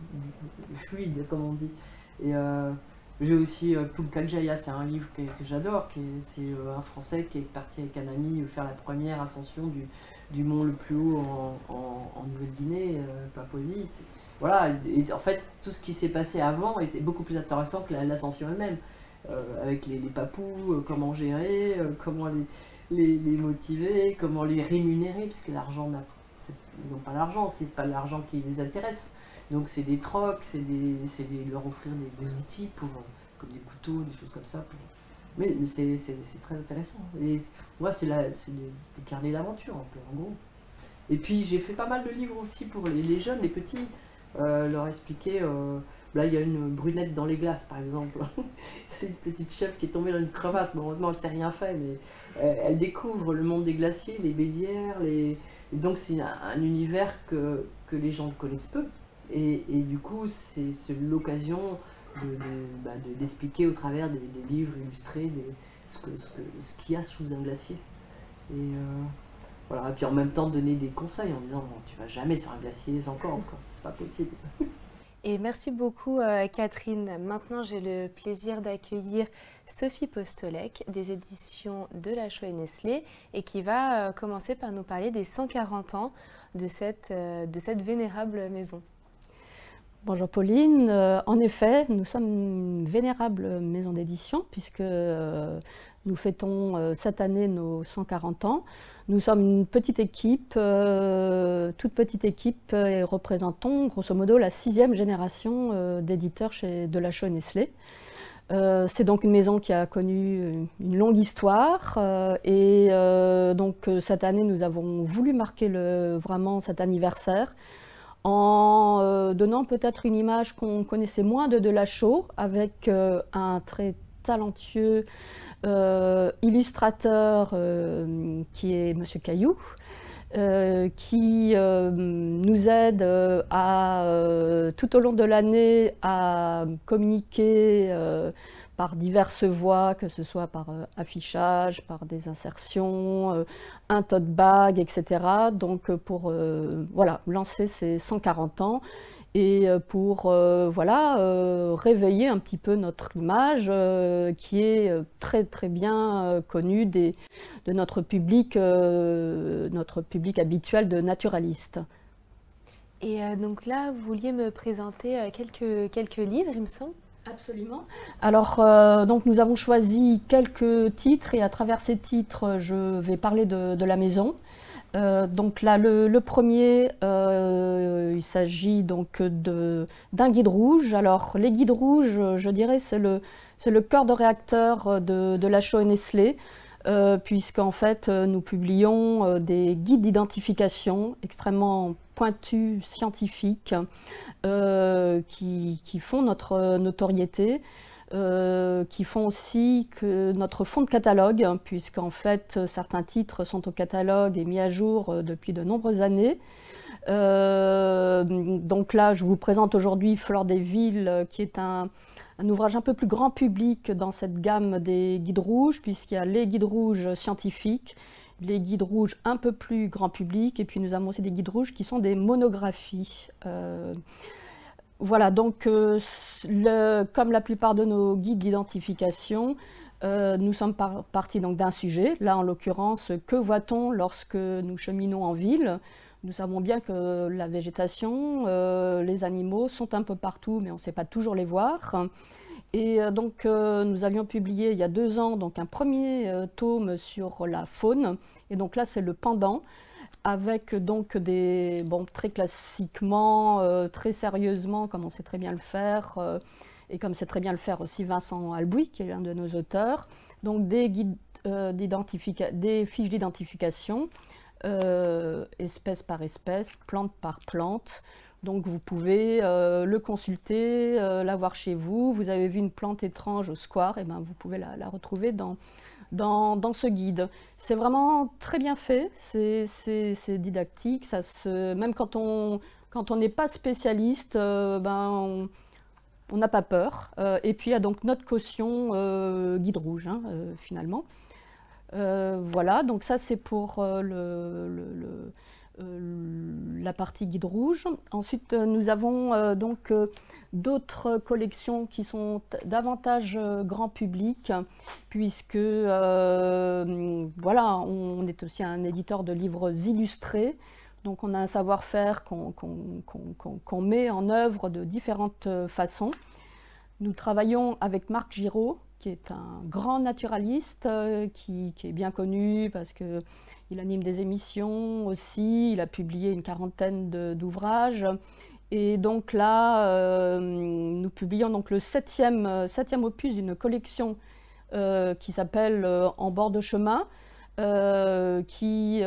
D: fluide comme on dit. Et euh, j'ai aussi euh, Pulka Jaya, c'est un livre que, que j'adore, c'est euh, un Français qui est parti avec un ami faire la première ascension du du mont le plus haut en, en, en Nouvelle-Guinée, euh, Papouasie. Voilà, et en fait, tout ce qui s'est passé avant était beaucoup plus intéressant que l'ascension elle-même, euh, avec les, les papous, euh, comment gérer, euh, comment les, les, les motiver, comment les rémunérer, puisque l'argent, ils n'ont pas l'argent, c'est pas l'argent qui les intéresse. Donc c'est des trocs, c'est leur offrir des, des outils, pour, comme des couteaux, des choses comme ça. Pour... Mais, mais c'est très intéressant. Et moi, c'est des carnets d'aventure, un peu, en gros. Et puis, j'ai fait pas mal de livres aussi pour les, les jeunes, les petits, euh, leur expliquer. Euh, là, il y a une brunette dans les glaces, par exemple. C'est une petite chef qui est tombée dans une crevasse. Bon, heureusement, elle ne s'est rien fait, mais euh, elle découvre le monde des glaciers, les bédières. Les... Et donc, c'est un, un univers que, que les gens connaissent peu. Et, et du coup, c'est l'occasion d'expliquer de, de, bah, au travers des, des livres illustrés des, ce qu'il ce que, ce qu'il y a sous un glacier. Et, euh, voilà. Et puis en même temps donner des conseils en disant bon, tu vas jamais sur un glacier sans corde, c'est pas possible.
A: Et merci beaucoup euh, Catherine. Maintenant j'ai le plaisir d'accueillir Sophie Postolek des éditions de La Chaux et Nestlé, et qui va euh, commencer par nous parler des cent quarante ans de cette, euh, de cette vénérable maison.
E: Bonjour Pauline, euh, en effet, nous sommes une vénérable maison d'édition puisque euh, nous fêtons euh, cette année nos cent quarante ans. Nous sommes une petite équipe, euh, toute petite équipe, et représentons grosso modo la sixième génération euh, d'éditeurs chez de La Chaux et Nestlé. Euh, C'est donc une maison qui a connu une longue histoire euh, et euh, donc cette année nous avons voulu marquer le, vraiment cet anniversaire en euh, donnant peut-être une image qu'on connaissait moins de de La Chaux, avec euh, un très talentueux euh, illustrateur euh, qui est Monsieur Caillou, euh, qui euh, nous aide euh, à, euh, tout au long de l'année à communiquer euh, par diverses voies, que ce soit par euh, affichage, par des insertions, euh, un tote bag, et cetera. Donc pour euh, voilà, lancer ces cent quarante ans et pour euh, voilà, euh, réveiller un petit peu notre image euh, qui est très très bien euh, connue des, de notre public, euh, notre public habituel de naturalistes.
A: Et euh, donc là, vous vouliez me présenter euh, quelques, quelques livres, il me semble.
E: Absolument. Alors, euh, donc nous avons choisi quelques titres et à travers ces titres, je vais parler de, de la maison. Euh, donc là, le, le premier, euh, il s'agit donc d'un guide rouge. Alors, les guides rouges, je dirais, c'est le, c'est le cœur de réacteur de, de Lachaud et Nestlé, euh, puisqu'en fait, nous publions euh, des guides d'identification extrêmement pointus, scientifiques, euh, qui, qui font notre notoriété. Euh, qui font aussi que notre fond de catalogue, hein, puisqu'en fait certains titres sont au catalogue et mis à jour euh, depuis de nombreuses années. Euh, donc là, je vous présente aujourd'hui Fleur des villes, qui est un, un ouvrage un peu plus grand public dans cette gamme des guides rouges, puisqu'il y a les guides rouges scientifiques, les guides rouges un peu plus grand public, et puis nous avons aussi des guides rouges qui sont des monographies. Euh, Voilà, donc euh, le, comme la plupart de nos guides d'identification, euh, nous sommes par, partis d'un sujet. Là, en l'occurrence, que voit-on lorsque nous cheminons en ville? Nous savons bien que la végétation, euh, les animaux sont un peu partout, mais on ne sait pas toujours les voir. Et euh, donc, euh, nous avions publié il y a deux ans donc, un premier euh, tome sur la faune. Et donc là, c'est le pendant, avec donc des, bon, très classiquement, euh, très sérieusement, comme on sait très bien le faire, euh, et comme sait très bien le faire aussi Vincent Albouy, qui est l'un de nos auteurs, donc des, guides, euh, des fiches d'identification, euh, espèce par espèce, plante par plante. Donc vous pouvez euh, le consulter, euh, l'avoir chez vous. Vous avez vu une plante étrange au square, et ben vous pouvez la, la retrouver dans... Dans, dans ce guide. C'est vraiment très bien fait, c'est didactique, ça se, même quand on quand on n'est pas spécialiste, euh, ben on n'a pas peur. Euh, et puis il y a donc notre caution euh, guide rouge, hein, euh, finalement. Euh, voilà, donc ça c'est pour euh, le, le, le, euh, la partie guide rouge. Ensuite, euh, nous avons euh, donc euh, d'autres collections qui sont davantage euh, grand public, puisque euh, voilà, on est aussi un éditeur de livres illustrés. Donc on a un savoir-faire qu'on qu'on, qu'on, qu'on met en œuvre de différentes façons. Nous travaillons avec Marc Giraud, qui est un grand naturaliste, euh, qui, qui est bien connu parce qu'il anime des émissions aussi, il a publié une quarantaine d'ouvrages. Et donc là, euh, nous publions donc le septième, septième opus d'une collection euh, qui s'appelle euh, En bord de chemin, euh, qui,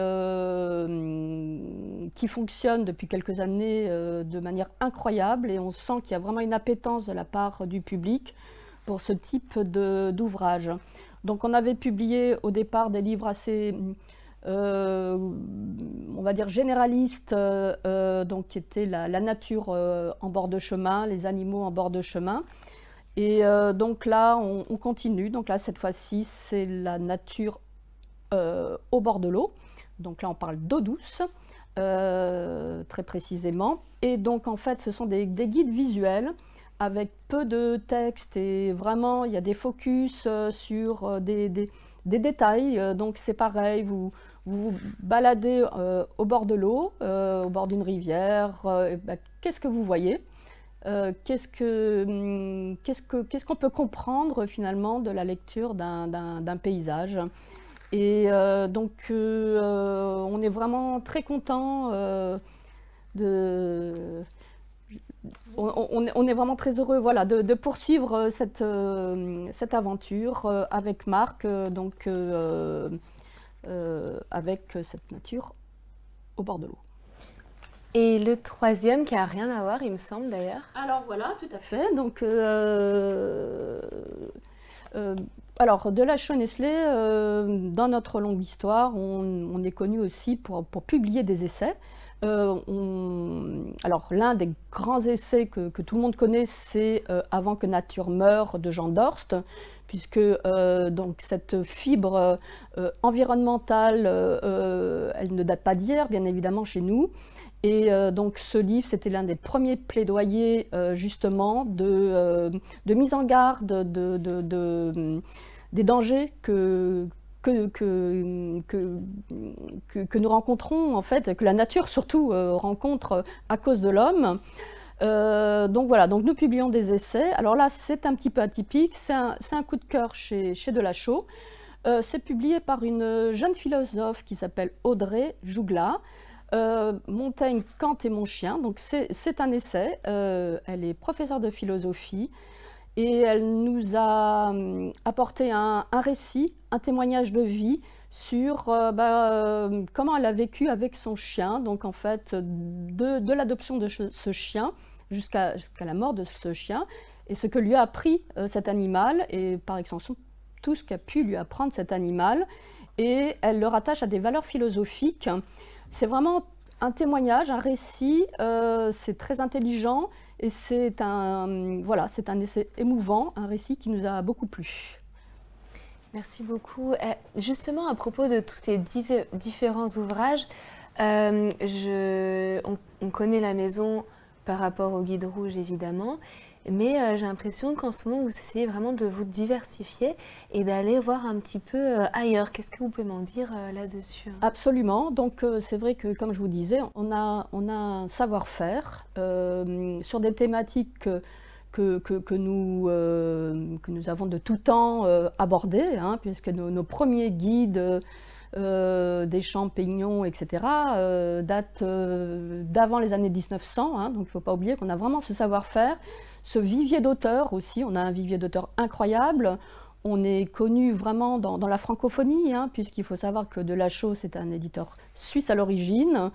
E: euh, qui fonctionne depuis quelques années euh, de manière incroyable, et on sent qu'il y a vraiment une appétence de la part du public pour ce type d'ouvrage. Donc on avait publié au départ des livres assez... Euh, on va dire généraliste, euh, donc qui était la, la nature euh, en bord de chemin, les animaux en bord de chemin. Et euh, donc là, on, on continue. Donc là, cette fois-ci, c'est la nature euh, au bord de l'eau. Donc là, on parle d'eau douce, euh, très précisément. Et donc, en fait, ce sont des, des guides visuels avec peu de texte, et vraiment, il y a des focus euh, sur euh, des, des Des détails, euh, donc c'est pareil, vous vous, vous baladez euh, au bord de l'eau, euh, au bord d'une rivière, euh, ben, qu'est-ce que vous voyez, euh, qu'est-ce que, qu'est-ce que, qu'est-ce qu'on peut comprendre finalement de la lecture d'un paysage. Et euh, donc euh, on est vraiment très content euh, de... On, on est vraiment très heureux, voilà, de, de poursuivre cette, euh, cette aventure euh, avec Marc, euh, donc, euh, euh, avec cette nature au bord de l'eau.
A: Et le troisième qui n'a rien à voir, il me semble d'ailleurs.
E: Alors voilà, tout à fait. Donc, euh, euh, alors, de Lachaud et Nestlé, euh, dans notre longue histoire, on, on est connu aussi pour, pour publier des essais. Euh, on... Alors l'un des grands essais que, que tout le monde connaît, c'est euh, Avant que nature meure de Jean Dorst, puisque euh, donc cette fibre euh, environnementale, euh, elle ne date pas d'hier, bien évidemment, chez nous. Et euh, donc ce livre, c'était l'un des premiers plaidoyers euh, justement de, euh, de mise en garde de, de, de, de, des dangers que que, que, que, que, que nous rencontrons, en fait, que la nature surtout euh, rencontre à cause de l'homme. Euh, donc voilà, donc nous publions des essais. Alors là, c'est un petit peu atypique, c'est un, un coup de cœur chez, chez Delachaux. Euh, c'est publié par une jeune philosophe qui s'appelle Audrey Jougla. Euh, Montaigne, Kant et mon chien. Donc c'est un essai. Euh, elle est professeure de philosophie et elle nous a euh, apporté un, un récit, un témoignage de vie sur euh, bah, euh, comment elle a vécu avec son chien. Donc en fait, de, de l'adoption de ce chien jusqu'à jusqu'à la mort de ce chien et ce que lui a appris euh, cet animal et par extension tout ce qu'a pu lui apprendre cet animal. Et elle le rattache à des valeurs philosophiques. C'est vraiment un témoignage, un récit, euh, c'est très intelligent et c'est un, voilà, c'est un essai émouvant, un récit qui nous a beaucoup plu.
A: Merci beaucoup. Justement, à propos de tous ces différents ouvrages, euh, je, on, on connaît la maison par rapport au Guide rouge évidemment, mais euh, j'ai l'impression qu'en ce moment vous essayez vraiment de vous diversifier et d'aller voir un petit peu euh, ailleurs. Qu'est-ce que vous pouvez m'en dire euh, là-dessus?
E: Absolument, donc euh, c'est vrai que comme je vous disais, on a, on a un savoir-faire euh, sur des thématiques que, que, que, que, nous, euh, que nous avons de tout temps euh, abordées, hein, puisque nos, nos premiers guides Euh, des champignons, et cetera, euh, date euh, d'avant les années mille neuf cents, hein, donc il ne faut pas oublier qu'on a vraiment ce savoir-faire, ce vivier d'auteurs aussi, on a un vivier d'auteurs incroyable, on est connu vraiment dans, dans la francophonie, hein, puisqu'il faut savoir que Delachaux c'est un éditeur suisse à l'origine,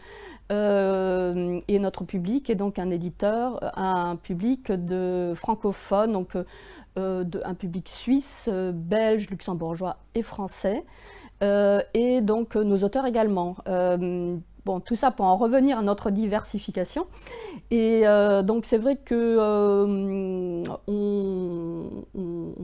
E: euh, et notre public est donc un éditeur, un public de francophones, donc euh, de, un public suisse, belge, luxembourgeois et français. Euh, et donc euh, nos auteurs également. Euh, bon, tout ça pour en revenir à notre diversification. Et euh, donc c'est vrai que euh, on, on,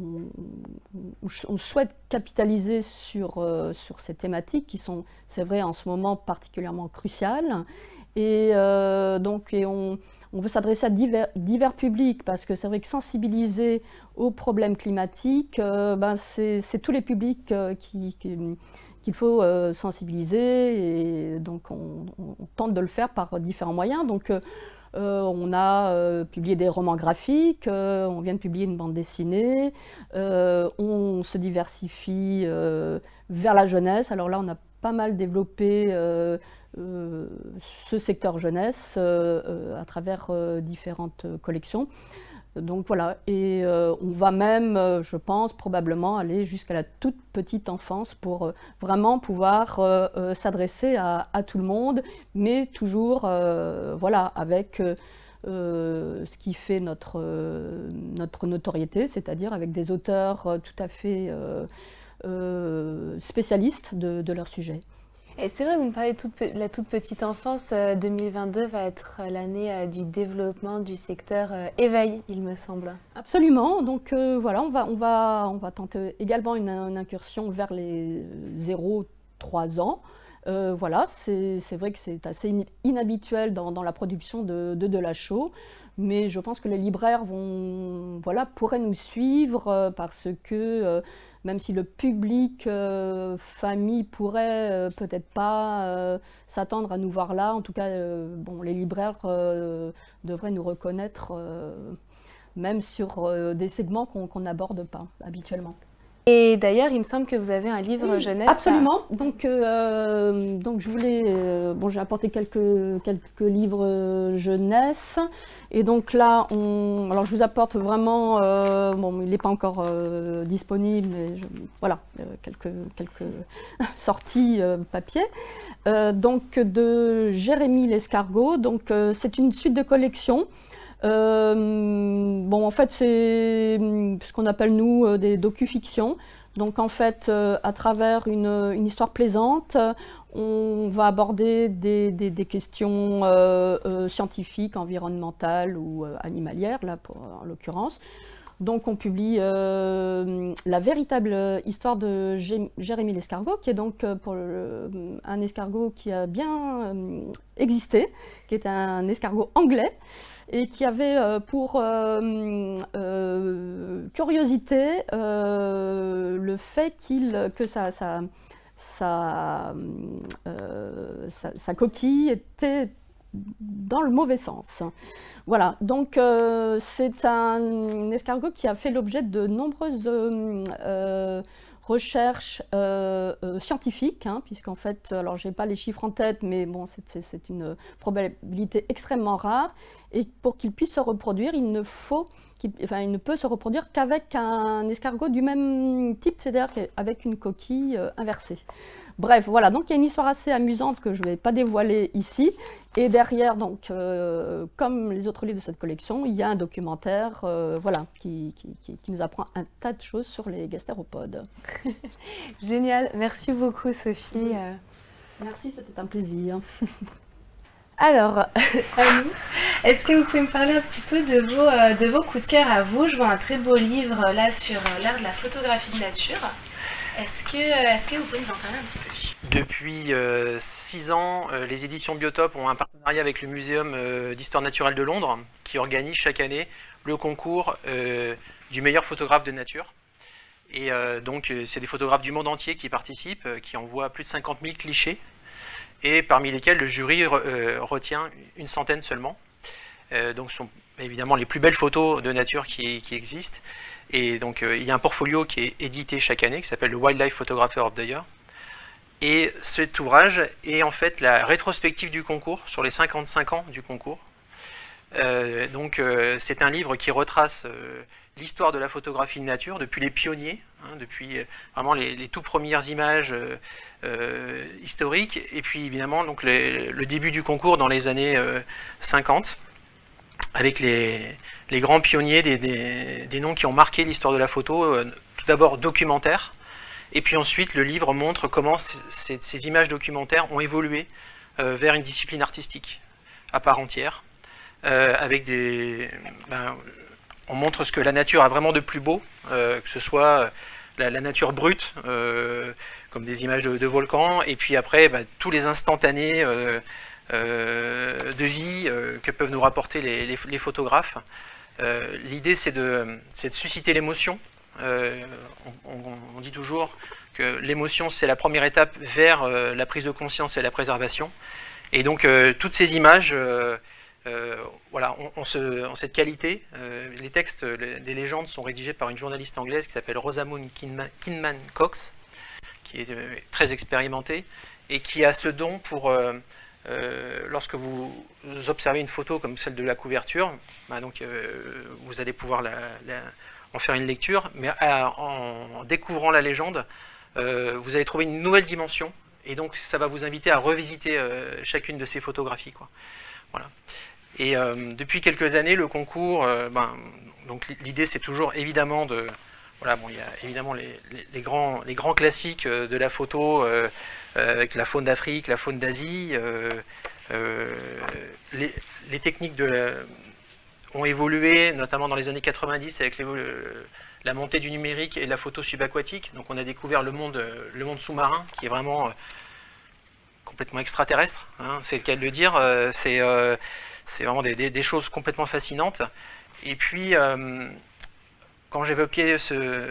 E: on, on souhaite capitaliser sur, euh, sur ces thématiques qui sont, c'est vrai, en ce moment particulièrement cruciales. Et euh, donc et on, on veut s'adresser à divers, divers publics parce que c'est vrai que sensibiliser aux problèmes climatiques, euh, ben c'est tous les publics euh, qui, qui, qu'il faut euh, sensibiliser et donc on, on tente de le faire par différents moyens. Donc euh, on a euh, publié des romans graphiques, euh, on vient de publier une bande dessinée, euh, on se diversifie euh, vers la jeunesse. Alors là on a pas mal développé euh, euh, ce secteur jeunesse euh, euh, à travers euh, différentes collections. Donc voilà, et euh, on va même, euh, je pense, probablement aller jusqu'à la toute petite enfance pour euh, vraiment pouvoir euh, euh, s'adresser à, à tout le monde, mais toujours, euh, voilà, avec euh, euh, ce qui fait notre, euh, notre notoriété, c'est-à-dire avec des auteurs euh, tout à fait euh, euh, spécialistes de, de leur sujet.
A: Et c'est vrai que vous me parlez de la toute petite enfance. euh, deux mille vingt-deux va être l'année euh, du développement du secteur euh, éveil, il me semble.
E: Absolument, donc euh, voilà, on va, on, va, on va tenter également une, une incursion vers les zéro trois ans. Euh, voilà, c'est vrai que c'est assez in, inhabituel dans, dans la production de, de Delachaux, mais je pense que les libraires vont, voilà, pourraient nous suivre euh, parce que euh, même si le public euh, famille pourrait euh, peut-être pas euh, s'attendre à nous voir là, en tout cas, euh, bon, les libraires euh, devraient nous reconnaître euh, même sur euh, des segments qu'on qu'on n'aborde pas habituellement.
A: Et d'ailleurs, il me semble que vous avez un livre
E: oui,
A: jeunesse.
E: Absolument. À... Donc, euh, donc, je voulais. Euh, bon, j'ai apporté quelques, quelques livres jeunesse. Et donc là, on, alors je vous apporte vraiment. Euh, bon, il n'est pas encore euh, disponible, mais je, voilà, euh, quelques, quelques sorties euh, papier. Euh, donc, de Jérémy Lescargot. Donc, euh, c'est une suite de collections. Euh, bon, en fait, c'est ce qu'on appelle, nous, euh, des docu-fictions. Donc, en fait, euh, à travers une, une histoire plaisante, on va aborder des, des, des questions euh, euh, scientifiques, environnementales ou euh, animalières, là, pour, en l'occurrence. Donc on publie euh, la véritable histoire de Gé Jérémy l'escargot, qui est donc euh, pour le, un escargot qui a bien euh, existé, qui est un escargot anglais, et qui avait euh, pour euh, euh, curiosité euh, le fait qu'il que ça, ça, ça, euh, sa, sa coquille était dans le mauvais sens. Voilà, donc euh, c'est un escargot qui a fait l'objet de nombreuses euh, euh, recherches euh, euh, scientifiques, hein, puisqu'en fait, alors j'ai pas les chiffres en tête, mais bon, c'est une probabilité extrêmement rare, et pour qu'il puisse se reproduire, il ne faut, qu'il, enfin, il ne peut se reproduire qu'avec un escargot du même type, c'est-à-dire avec une coquille euh, inversée. Bref, voilà, donc il y a une histoire assez amusante que je ne vais pas dévoiler ici. Et derrière, donc, euh, comme les autres livres de cette collection, il y a un documentaire euh, voilà, qui, qui, qui, qui nous apprend un tas de choses sur les gastéropodes.
A: Génial, merci beaucoup Sophie.
E: Merci, c'était un plaisir.
A: Alors, Annie, est-ce que vous pouvez me parler un petit peu de vos, euh, de vos coups de cœur à vous? Je vois un très beau livre là sur euh, l'art de la photographie de nature. Est-ce que, est-ce que vous pouvez nous en parler un petit peu?
F: Depuis euh, six ans, euh, les éditions Biotope ont un partenariat avec le Muséum euh, d'Histoire Naturelle de Londres qui organise chaque année le concours euh, du meilleur photographe de nature. Et euh, donc, euh, c'est des photographes du monde entier qui participent, euh, qui envoient plus de cinquante mille clichés, et parmi lesquels le jury re, euh, retient une centaine seulement. Euh, donc, ce sont évidemment les plus belles photos de nature qui, qui existent. Et donc, euh, il y a un portfolio qui est édité chaque année, qui s'appelle le Wildlife Photographer of the Year. Et cet ouvrage est en fait la rétrospective du concours, sur les cinquante-cinq ans du concours. Euh, donc, euh, c'est un livre qui retrace euh, l'histoire de la photographie de nature, depuis les pionniers, hein, depuis euh, vraiment les, les tout premières images euh, euh, historiques, et puis évidemment donc, les, le début du concours dans les années euh, cinquante, avec les... les grands pionniers, des, des, des noms qui ont marqué l'histoire de la photo, euh, tout d'abord documentaire, et puis ensuite le livre montre comment ces, ces images documentaires ont évolué euh, vers une discipline artistique à part entière, euh, avec des... Ben, on montre ce que la nature a vraiment de plus beau, euh, que ce soit la, la nature brute, euh, comme des images de, de volcans, et puis après ben, tous les instantanés euh, euh, de vie euh, que peuvent nous rapporter les, les, les photographes. Euh, L'idée, c'est de, de susciter l'émotion. Euh, on, on, on dit toujours que l'émotion, c'est la première étape vers euh, la prise de conscience et la préservation. Et donc, euh, toutes ces images euh, euh, voilà, ont, ont, ce, ont cette qualité. Euh, les textes les, des légendes sont rédigés par une journaliste anglaise qui s'appelle Rosamund Kinman-Cox, qui est euh, très expérimentée et qui a ce don pour... Euh, Euh, lorsque vous observez une photo comme celle de la couverture, bah donc, euh, vous allez pouvoir la, la, en faire une lecture, mais à, en, en découvrant la légende, euh, vous allez trouver une nouvelle dimension, et donc ça va vous inviter à revisiter euh, chacune de ces photographies, quoi. Voilà. Et euh, depuis quelques années, le concours, euh, ben, donc l'idée c'est toujours évidemment de... Voilà, bon, il y a évidemment les, les, les, grands, les grands classiques de la photo, euh, avec la faune d'Afrique, la faune d'Asie. Euh, euh, les, les techniques de la, ont évolué, notamment dans les années quatre-vingt-dix, avec les, la montée du numérique et de la photo subaquatique. Donc on a découvert le monde, le monde sous-marin, qui est vraiment euh, complètement extraterrestre, hein, c'est le cas de le dire. Euh, c'est euh, vraiment des, des, des choses complètement fascinantes. Et puis... Euh, quand j'évoquais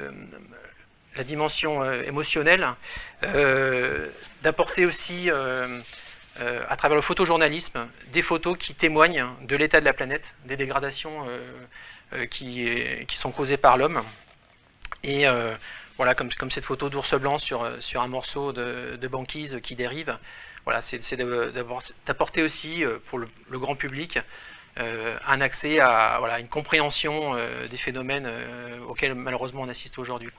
F: la dimension euh, émotionnelle, euh, d'apporter aussi, euh, euh, à travers le photojournalisme, des photos qui témoignent de l'état de la planète, des dégradations euh, euh, qui, qui sont causées par l'homme. Et euh, voilà, comme, comme cette photo d'ours blanc sur, sur un morceau de, de banquise qui dérive, voilà, c'est d'apporter aussi euh, pour le, le grand public Euh, un accès à voilà, une compréhension euh, des phénomènes euh, auxquels malheureusement on assiste aujourd'hui.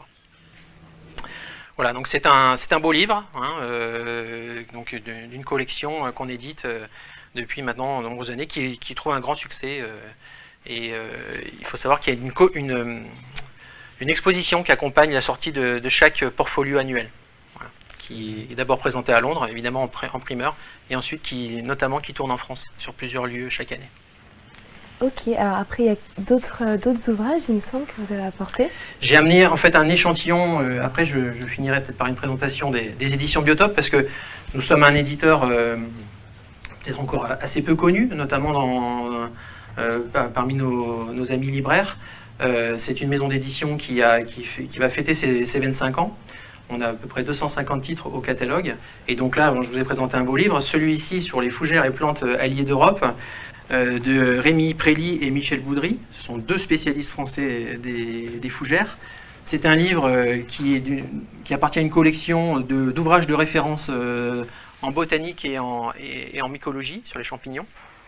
F: Voilà, donc c'est un, c'est un beau livre, hein, euh, donc d'une collection euh, qu'on édite euh, depuis maintenant de nombreuses années, qui, qui trouve un grand succès. Euh, et euh, il faut savoir qu'il y a une, une, une exposition qui accompagne la sortie de, de chaque portfolio annuel, voilà, qui est d'abord présenté à Londres, évidemment en, en primeur, et ensuite qui, notamment qui tourne en France, sur plusieurs lieux chaque année.
A: Ok, alors après il y a d'autres euh, d'autres ouvrages, il me semble, que vous avez apportés.
F: J'ai amené en fait un échantillon, euh, après je, je finirai peut-être par une présentation des, des éditions Biotope, parce que nous sommes un éditeur euh, peut-être encore assez peu connu, notamment dans, euh, parmi nos, nos amis libraires. Euh, c'est une maison d'édition qui, a, qui, fait, qui va fêter ses, ses vingt-cinq ans. On a à peu près deux cent cinquante titres au catalogue. Et donc là, bon, je vous ai présenté un beau livre, celui-ci sur les fougères et plantes alliées d'Europe, euh, de Rémi Prély et Michel Boudry. Ce sont deux spécialistes français des, des fougères. C'est un livre euh, qui, est du, qui appartient à une collection d'ouvrages de, de référence euh, en botanique et en, et, et en mycologie sur les champignons.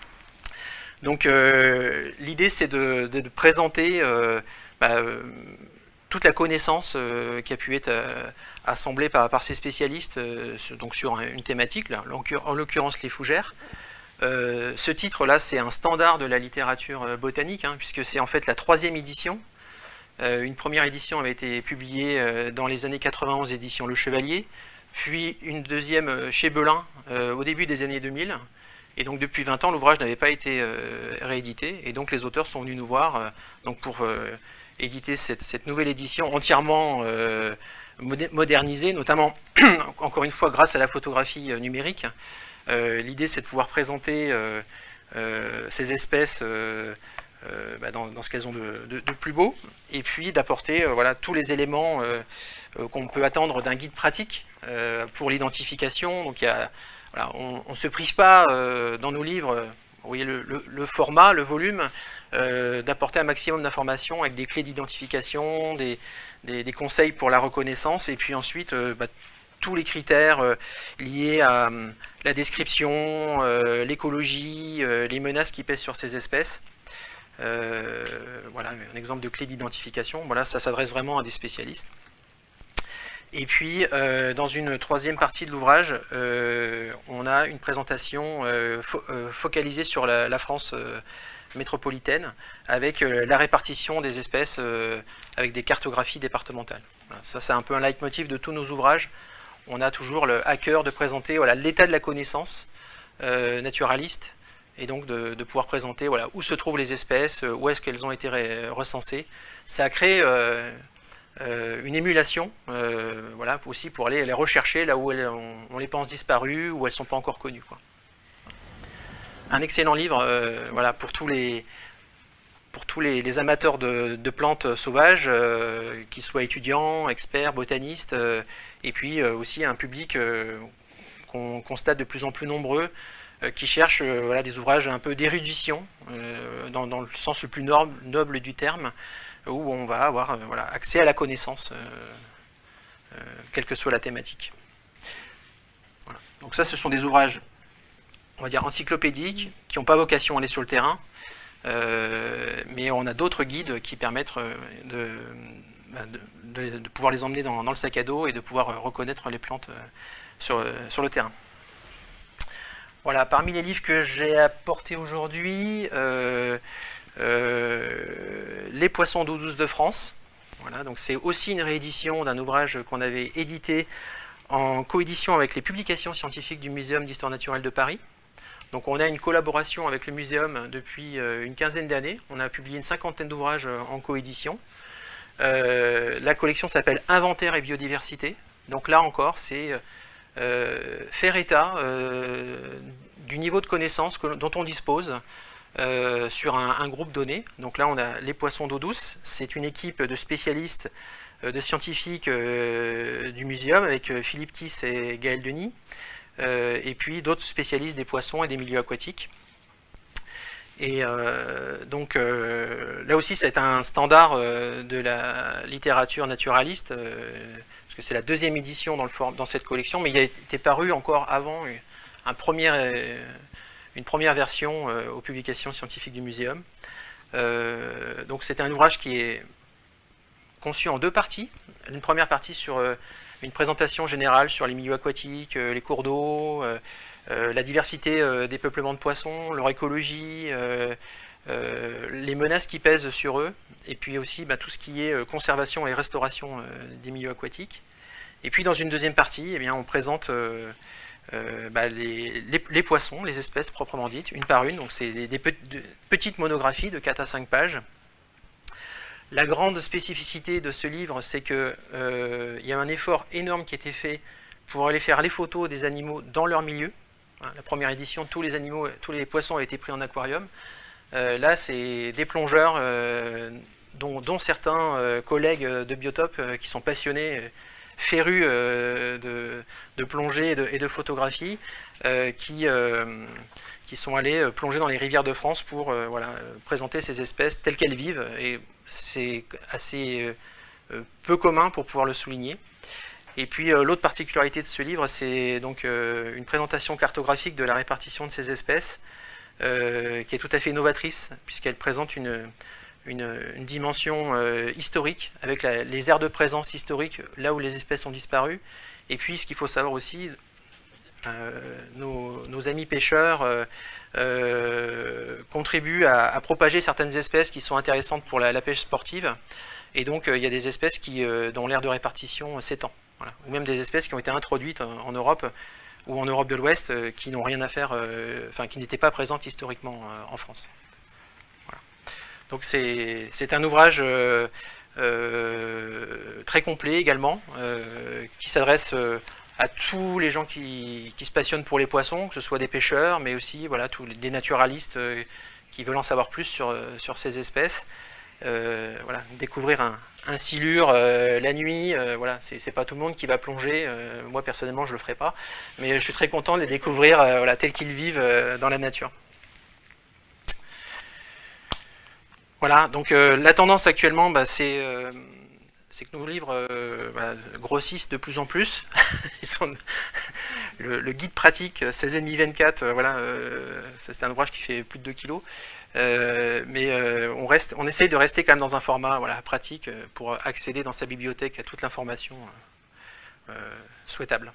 F: Donc euh, l'idée, c'est de, de, de présenter euh, bah, euh, toute la connaissance euh, qui a pu être euh, assemblée par, par ces spécialistes euh, donc sur une thématique, là, en l'occurrence les fougères. Euh, ce titre-là, c'est un standard de la littérature euh, botanique, hein, puisque c'est en fait la troisième édition. Euh, une première édition avait été publiée euh, dans les années quatre-vingt-onze, édition Le Chevalier, puis une deuxième euh, chez Belin euh, au début des années deux mille. Et donc depuis vingt ans, l'ouvrage n'avait pas été euh, réédité, et donc les auteurs sont venus nous voir euh, donc pour euh, éditer cette, cette nouvelle édition entièrement euh, modernisée, notamment, encore une fois, grâce à la photographie euh, numérique. Euh, L'idée, c'est de pouvoir présenter euh, euh, ces espèces euh, euh, bah, dans, dans ce qu'elles ont de, de, de plus beau, et puis d'apporter euh, voilà, tous les éléments euh, euh, qu'on peut attendre d'un guide pratique euh, pour l'identification. Donc, il y a, voilà, on ne se prive pas euh, dans nos livres, vous voyez le, le, le format, le volume, euh, d'apporter un maximum d'informations avec des clés d'identification, des, des, des conseils pour la reconnaissance, et puis ensuite euh, bah, tous les critères euh, liés à euh, la description, euh, l'écologie, euh, les menaces qui pèsent sur ces espèces. Euh, voilà un exemple de clé d'identification. Voilà, ça s'adresse vraiment à des spécialistes. Et puis, euh, dans une troisième partie de l'ouvrage, euh, on a une présentation euh, fo euh, focalisée sur la, la France euh, métropolitaine, avec euh, la répartition des espèces, euh, avec des cartographies départementales. Voilà, ça, c'est un peu un leitmotiv de tous nos ouvrages. On a toujours le à cœur de présenter voilà, l'état de la connaissance euh, naturaliste, et donc de, de pouvoir présenter voilà, où se trouvent les espèces, où est-ce qu'elles ont été recensées. Ça a créé euh, euh, une émulation, euh, voilà, aussi pour aller les rechercher là où elles, on, on les pense disparues, où elles ne sont pas encore connues, quoi. Un excellent livre euh, voilà, pour tous les, pour tous les, les amateurs de, de plantes sauvages, euh, qu'ils soient étudiants, experts, botanistes, euh, et puis euh, aussi un public euh, qu'on constate de plus en plus nombreux, euh, qui cherchent euh, voilà, des ouvrages un peu d'érudition, euh, dans, dans le sens le plus noble, noble du terme, où on va avoir euh, voilà, accès à la connaissance, euh, euh, quelle que soit la thématique. Voilà. Donc ça, ce sont des ouvrages, on va dire, encyclopédiques, qui n'ont pas vocation à aller sur le terrain, euh, mais on a d'autres guides qui permettent de, de, de, de pouvoir les emmener dans, dans le sac à dos et de pouvoir reconnaître les plantes sur, sur le terrain. Voilà, parmi les livres que j'ai apportés aujourd'hui, euh, euh, Les poissons d'eau douce de France. Voilà, donc c'est aussi une réédition d'un ouvrage qu'on avait édité en coédition avec les publications scientifiques du Muséum d'histoire naturelle de Paris. Donc on a une collaboration avec le Muséum depuis euh, une quinzaine d'années. On a publié une cinquantaine d'ouvrages en coédition. Euh, la collection s'appelle Inventaire et biodiversité. Donc là encore, c'est euh, faire état euh, du niveau de connaissance que, dont on dispose euh, sur un, un groupe donné. Donc là, on a les poissons d'eau douce. C'est une équipe de spécialistes, euh, de scientifiques euh, du Muséum avec euh, Philippe Tiss et Gaël Denis. Euh, et puis d'autres spécialistes des poissons et des milieux aquatiques. Et euh, donc euh, là aussi, c'est un standard euh, de la littérature naturaliste, euh, parce que c'est la deuxième édition dans, le for dans cette collection, mais il a été paru encore avant un premier, euh, une première version euh, aux publications scientifiques du Muséum. Euh, donc c'est un ouvrage qui est conçu en deux parties. Une première partie sur euh, une présentation générale sur les milieux aquatiques, euh, les cours d'eau, euh, euh, la diversité euh, des peuplements de poissons, leur écologie, euh, euh, les menaces qui pèsent sur eux, et puis aussi bah, tout ce qui est euh, conservation et restauration euh, des milieux aquatiques. Et puis dans une deuxième partie, eh bien, on présente euh, euh, bah, les, les, les poissons, les espèces proprement dites, une par une. Donc c'est des, des pe de, petites monographies de quatre à cinq pages. La grande spécificité de ce livre, c'est qu'il euh, y a un effort énorme qui a été fait pour aller faire les photos des animaux dans leur milieu. La première édition, tous les animaux, tous les poissons ont été pris en aquarium. Euh, là, c'est des plongeurs, euh, dont, dont certains euh, collègues de Biotope euh, qui sont passionnés, euh, férus euh, de, de plongée et de, et de photographie, euh, qui, euh, qui sont allés plonger dans les rivières de France pour euh, voilà, présenter ces espèces telles qu'elles vivent. Et c'est assez euh, peu commun pour pouvoir le souligner. Et puis euh, l'autre particularité de ce livre, c'est donc euh, une présentation cartographique de la répartition de ces espèces, euh, qui est tout à fait novatrice, puisqu'elle présente une, une, une dimension euh, historique, avec la, les aires de présence historiques, là où les espèces ont disparu. Et puis ce qu'il faut savoir aussi, euh, nos, nos amis pêcheurs euh, euh, contribuent à, à propager certaines espèces qui sont intéressantes pour la, la pêche sportive. Et donc euh, il y a des espèces qui, euh, dont l'aire de répartition euh, s'étend. Voilà. Ou même des espèces qui ont été introduites en, en Europe ou en Europe de l'Ouest, euh, qui n'ont rien à faire, euh, enfin qui n'étaient pas présentes historiquement euh, en France. Voilà. Donc c'est un ouvrage euh, euh, très complet également, euh, qui s'adresse euh, à tous les gens qui, qui se passionnent pour les poissons, que ce soit des pêcheurs, mais aussi voilà, tous les, des naturalistes euh, qui veulent en savoir plus sur, sur ces espèces. Euh, voilà, découvrir un, un silure euh, la nuit, euh, voilà, c'est pas tout le monde qui va plonger, euh, moi personnellement je le ferai pas, mais je suis très content de les découvrir euh, voilà, tels qu'ils vivent euh, dans la nature. Voilà, donc euh, la tendance actuellement, bah, c'est euh, que nos livres euh, bah, grossissent de plus en plus. Ils sont, le, le guide pratique seize virgule cinq vingt-quatre, euh, voilà, euh, c'est un ouvrage qui fait plus de deux kilos. Euh, mais euh, on, reste, on essaye de rester quand même dans un format voilà, pratique euh, pour accéder dans sa bibliothèque à toute l'information euh, euh, souhaitable.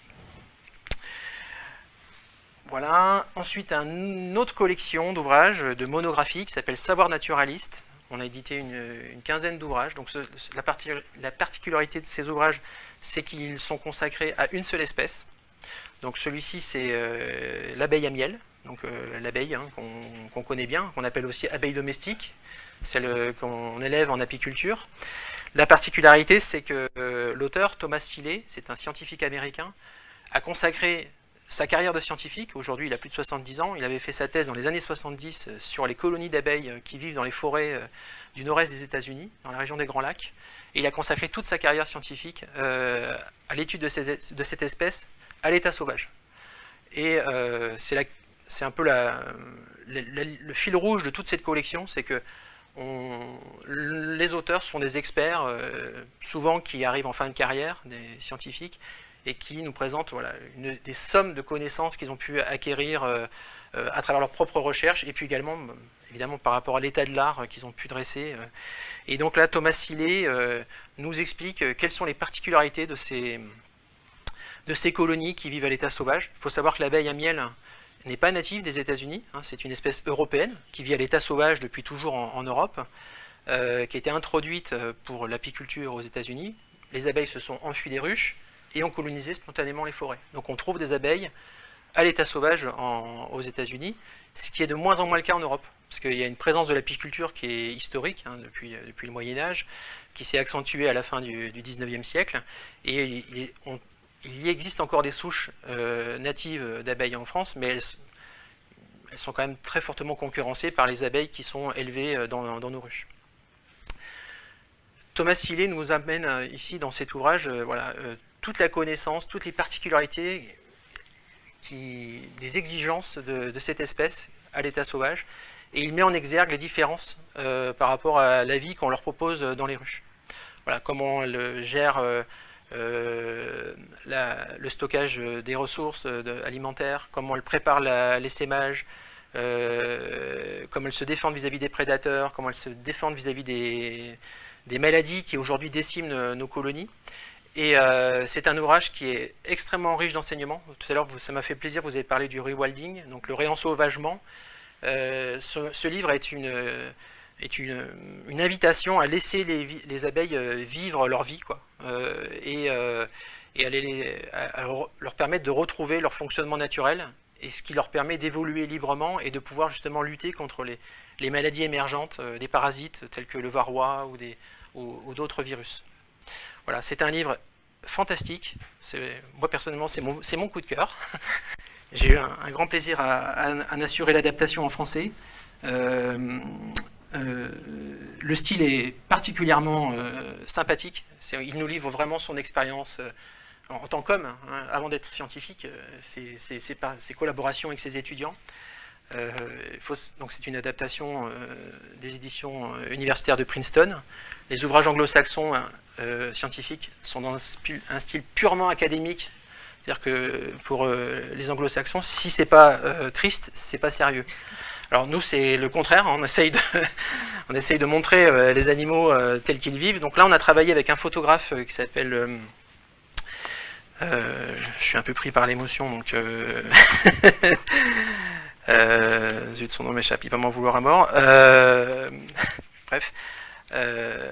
F: Voilà. Ensuite, une autre collection d'ouvrages, de monographies qui s'appelle Savoir naturaliste. On a édité une, une quinzaine d'ouvrages. Donc ce, la, parti, la particularité de ces ouvrages, c'est qu'ils sont consacrés à une seule espèce. Donc celui-ci, c'est euh, l'abeille à miel. Donc euh, l'abeille hein, qu'on qu'on connaît bien, qu'on appelle aussi abeille domestique, celle qu'on élève en apiculture. La particularité, c'est que euh, l'auteur, Thomas Seeley, c'est un scientifique américain, a consacré sa carrière de scientifique, aujourd'hui il a plus de soixante-dix ans, il avait fait sa thèse dans les années soixante-dix sur les colonies d'abeilles qui vivent dans les forêts du nord-est des États-Unis, dans la région des Grands Lacs, et il a consacré toute sa carrière scientifique euh, à l'étude de, de cette espèce à l'état sauvage. Et euh, c'est la C'est un peu la, la, la, le fil rouge de toute cette collection, c'est que on, les auteurs sont des experts, euh, souvent qui arrivent en fin de carrière, des scientifiques, et qui nous présentent voilà, une, des sommes de connaissances qu'ils ont pu acquérir euh, euh, à travers leurs propres recherches, et puis également, évidemment, par rapport à l'état de l'art euh, qu'ils ont pu dresser. Euh. Et donc là, Thomas Seeley euh, nous explique euh, quelles sont les particularités de ces, de ces colonies qui vivent à l'état sauvage. Il faut savoir que l'abeille à miel n'est pas native des États-Unis, hein, c'est une espèce européenne qui vit à l'état sauvage depuis toujours en, en Europe, euh, qui a été introduite pour l'apiculture aux États-Unis. Les abeilles se sont enfuies des ruches et ont colonisé spontanément les forêts. Donc on trouve des abeilles à l'état sauvage en, aux États-Unis, ce qui est de moins en moins le cas en Europe, parce qu'il y a une présence de l'apiculture qui est historique hein, depuis, depuis le Moyen-Âge, qui s'est accentuée à la fin du, du dix-neuvième siècle, et il, on, il y existe encore des souches euh, natives d'abeilles en France, mais elles, elles sont quand même très fortement concurrencées par les abeilles qui sont élevées dans, dans nos ruches. Thomas Seeley nous amène ici dans cet ouvrage euh, voilà, euh, toute la connaissance, toutes les particularités, qui, des exigences de, de cette espèce à l'état sauvage, et il met en exergue les différences euh, par rapport à la vie qu'on leur propose dans les ruches. Voilà, comment elle gère euh, euh, la, le stockage des ressources de, alimentaires, comment elle prépare l'essaimage, euh, comment elle se défend vis-à-vis des prédateurs, comment elle se défend vis-à-vis des, des maladies qui aujourd'hui déciment nos, nos colonies. Et euh, c'est un ouvrage qui est extrêmement riche d'enseignements. Tout à l'heure, ça m'a fait plaisir, vous avez parlé du rewilding, donc le réensauvagement. Euh, ce, ce livre est, une, est une, une invitation à laisser les, les abeilles vivre leur vie, quoi. Euh, et, euh, et à, les, à, à leur permettre de retrouver leur fonctionnement naturel, et ce qui leur permet d'évoluer librement et de pouvoir justement lutter contre les, les maladies émergentes, euh, des parasites tels que le varroa ou, des, ou, ou d'autres virus. Voilà, c'est un livre fantastique. Moi personnellement, c'est mon, mon coup de cœur. J'ai eu un, un grand plaisir à, à, à en assurer l'adaptation en français. Euh, euh, le style est particulièrement euh, sympathique. Il nous livre vraiment son expérience euh, en, en tant qu'homme, hein, avant d'être scientifique, ses, ses, ses, ses collaborations avec ses étudiants. Euh, faut, donc c'est une adaptation euh, des éditions universitaires de Princeton. Les ouvrages anglo-saxons euh, scientifiques sont dans un style purement académique. C'est-à-dire que pour euh, les anglo-saxons, si c'est pas euh, triste, c'est pas sérieux. Alors nous, c'est le contraire, on essaye de, on essaye de montrer euh, les animaux euh, tels qu'ils vivent. Donc là, on a travaillé avec un photographe euh, qui s'appelle... Euh, euh, je suis un peu pris par l'émotion, donc... Euh, euh, zut, son nom m'échappe, il va m'en vouloir à mort. Euh, bref. Euh,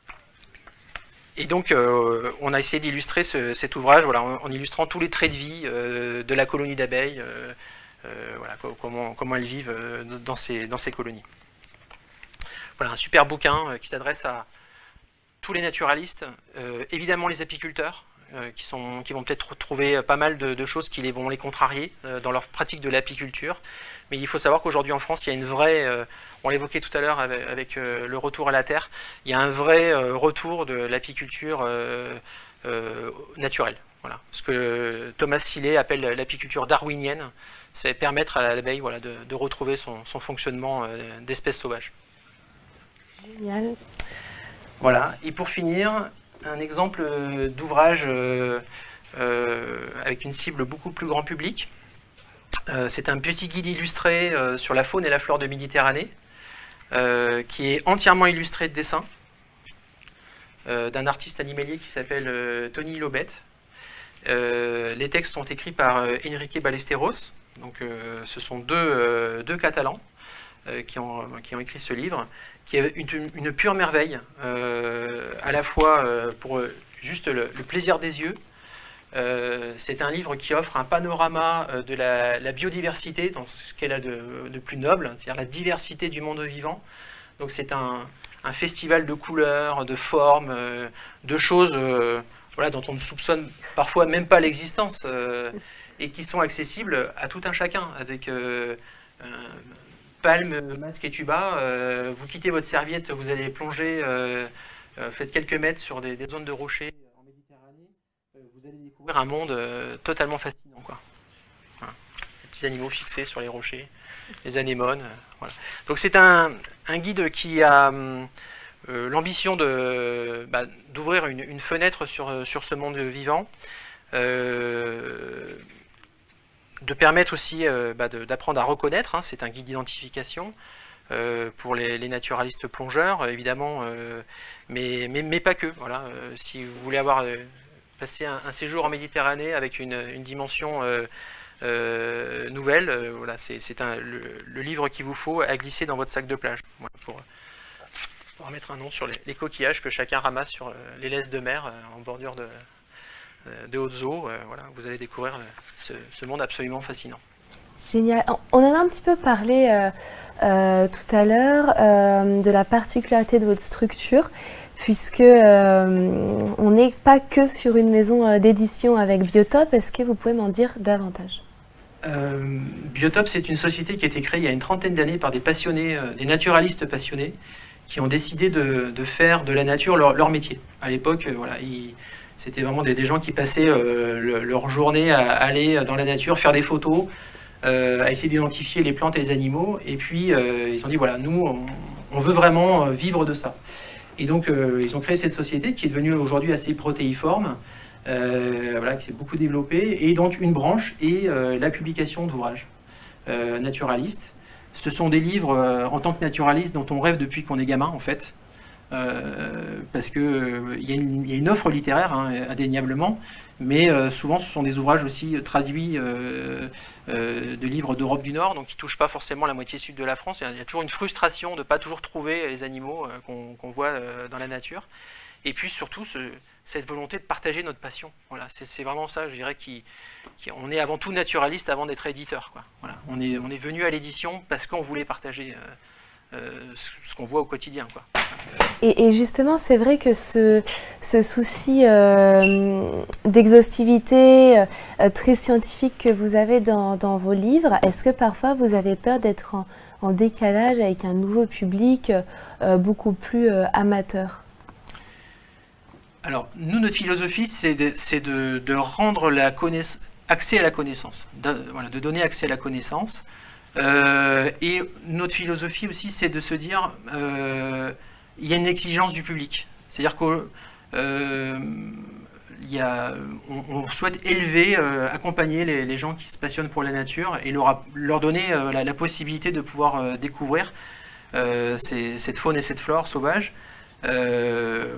F: Et donc, euh, on a essayé d'illustrer ce, cet ouvrage, voilà, en, en illustrant tous les traits de vie euh, de la colonie d'abeilles, euh, euh, voilà, comment, comment elles vivent euh, dans, ces, dans ces colonies. Voilà, un super bouquin euh, qui s'adresse à tous les naturalistes, euh, évidemment les apiculteurs, euh, qui, sont, qui vont peut-être trouver pas mal de, de choses qui les, vont les contrarier euh, dans leur pratique de l'apiculture. Mais il faut savoir qu'aujourd'hui en France, il y a une vraie... Euh, on l'évoquait tout à l'heure avec, avec euh, le retour à la terre, il y a un vrai euh, retour de l'apiculture euh, euh, naturelle. Voilà. Ce que Thomas Sillet appelle l'apiculture darwinienne, c'est permettre à l'abeille voilà, de, de retrouver son, son fonctionnement euh, d'espèce sauvage.
A: Génial.
F: Voilà. Et pour finir, un exemple d'ouvrage euh, euh, avec une cible beaucoup plus grand public. Euh, c'est un petit guide illustré euh, sur la faune et la flore de Méditerranée, euh, qui est entièrement illustré de dessins euh, d'un artiste animalier qui s'appelle euh, Tony Lobet. Euh, les textes sont écrits par euh, Enrique Ballesteros, donc euh, ce sont deux, euh, deux Catalans euh, qui, ont, qui ont écrit ce livre, qui est une, une pure merveille, euh, à la fois euh, pour juste le, le plaisir des yeux. Euh, c'est un livre qui offre un panorama de la, la biodiversité dans ce qu'elle a de, de plus noble, c'est-à-dire la diversité du monde vivant. Donc c'est un, un festival de couleurs, de formes, euh, de choses euh, voilà, dont on ne soupçonne parfois même pas l'existence euh, et qui sont accessibles à tout un chacun avec euh, euh, palme, masque et tuba. Euh, vous quittez votre serviette, vous allez plonger, euh, euh, faites quelques mètres sur des, des zones de rochers. Vous allez découvrir un monde euh, totalement fascinant, quoi. Voilà. Les petits animaux fixés sur les rochers, les anémones. Euh, voilà. Donc c'est un, un guide qui a euh, l'ambition de, bah, d'ouvrir une, une fenêtre sur, sur ce monde vivant, euh, de permettre aussi euh, bah, d'apprendre à reconnaître, hein, c'est un guide d'identification euh, pour les, les naturalistes plongeurs, évidemment, euh, mais, mais, mais pas que. Voilà. Euh, si vous voulez avoir... Euh, passer un, un séjour en Méditerranée avec une, une dimension euh, euh, nouvelle, euh, voilà, c'est le, le livre qu'il vous faut à glisser dans votre sac de plage, voilà, pour, pour mettre un nom sur les, les coquillages que chacun ramasse sur euh, les laisses de mer euh, en bordure de, euh, de hautes eaux. Euh, voilà, vous allez découvrir euh, ce, ce monde absolument fascinant.
A: Génial. On en a un petit peu parlé euh, euh, tout à l'heure euh, de la particularité de votre structure, puisque euh, on n'est pas que sur une maison d'édition avec Biotope. Est-ce que vous pouvez m'en dire davantage?
F: euh, Biotope, c'est une société qui a été créée il y a une trentaine d'années par des passionnés, euh, des naturalistes passionnés, qui ont décidé de, de faire de la nature leur, leur métier. À l'époque, euh, voilà, c'était vraiment des, des gens qui passaient euh, le, leur journée à aller dans la nature, faire des photos, euh, à essayer d'identifier les plantes et les animaux, et puis euh, ils ont dit, voilà, nous, on, on veut vraiment vivre de ça. Et donc, euh, ils ont créé cette société qui est devenue aujourd'hui assez protéiforme, euh, voilà, qui s'est beaucoup développée, et dont une branche est euh, la publication d'ouvrages euh, naturalistes. Ce sont des livres, euh, en tant que naturaliste, dont on rêve depuis qu'on est gamin, en fait, euh, parce qu'il euh, y, y a une offre littéraire, hein, indéniablement, mais euh, souvent, ce sont des ouvrages aussi traduits euh, euh, de livres d'Europe du Nord, donc qui ne touchent pas forcément la moitié sud de la France. Il y a toujours une frustration de ne pas toujours trouver les animaux euh, qu'on qu'on voit euh, dans la nature. et puis surtout ce, cette volonté de partager notre passion. Voilà, c'est vraiment ça, je dirais, qui, qui, on est avant tout naturaliste avant d'être éditeur, quoi. Voilà, on est, on est venu à l'édition parce qu'on voulait partager euh, euh, ce, ce qu'on voit au quotidien, quoi.
A: Et, et justement, c'est vrai que ce, ce souci euh, d'exhaustivité euh, très scientifique que vous avez dans, dans vos livres, est-ce que parfois vous avez peur d'être en, en décalage avec un nouveau public euh, beaucoup plus euh, amateur?
F: Alors, nous, notre philosophie, c'est de, de, de rendre la connaiss- accès à la connaissance, de, voilà, de donner accès à la connaissance. Euh, et notre philosophie aussi, c'est de se dire, euh, il y a une exigence du public. C'est-à-dire qu'on euh, on, on souhaite élever, euh, accompagner les, les gens qui se passionnent pour la nature et leur, leur donner euh, la, la possibilité de pouvoir euh, découvrir euh, ces, cette faune et cette flore sauvage. Euh,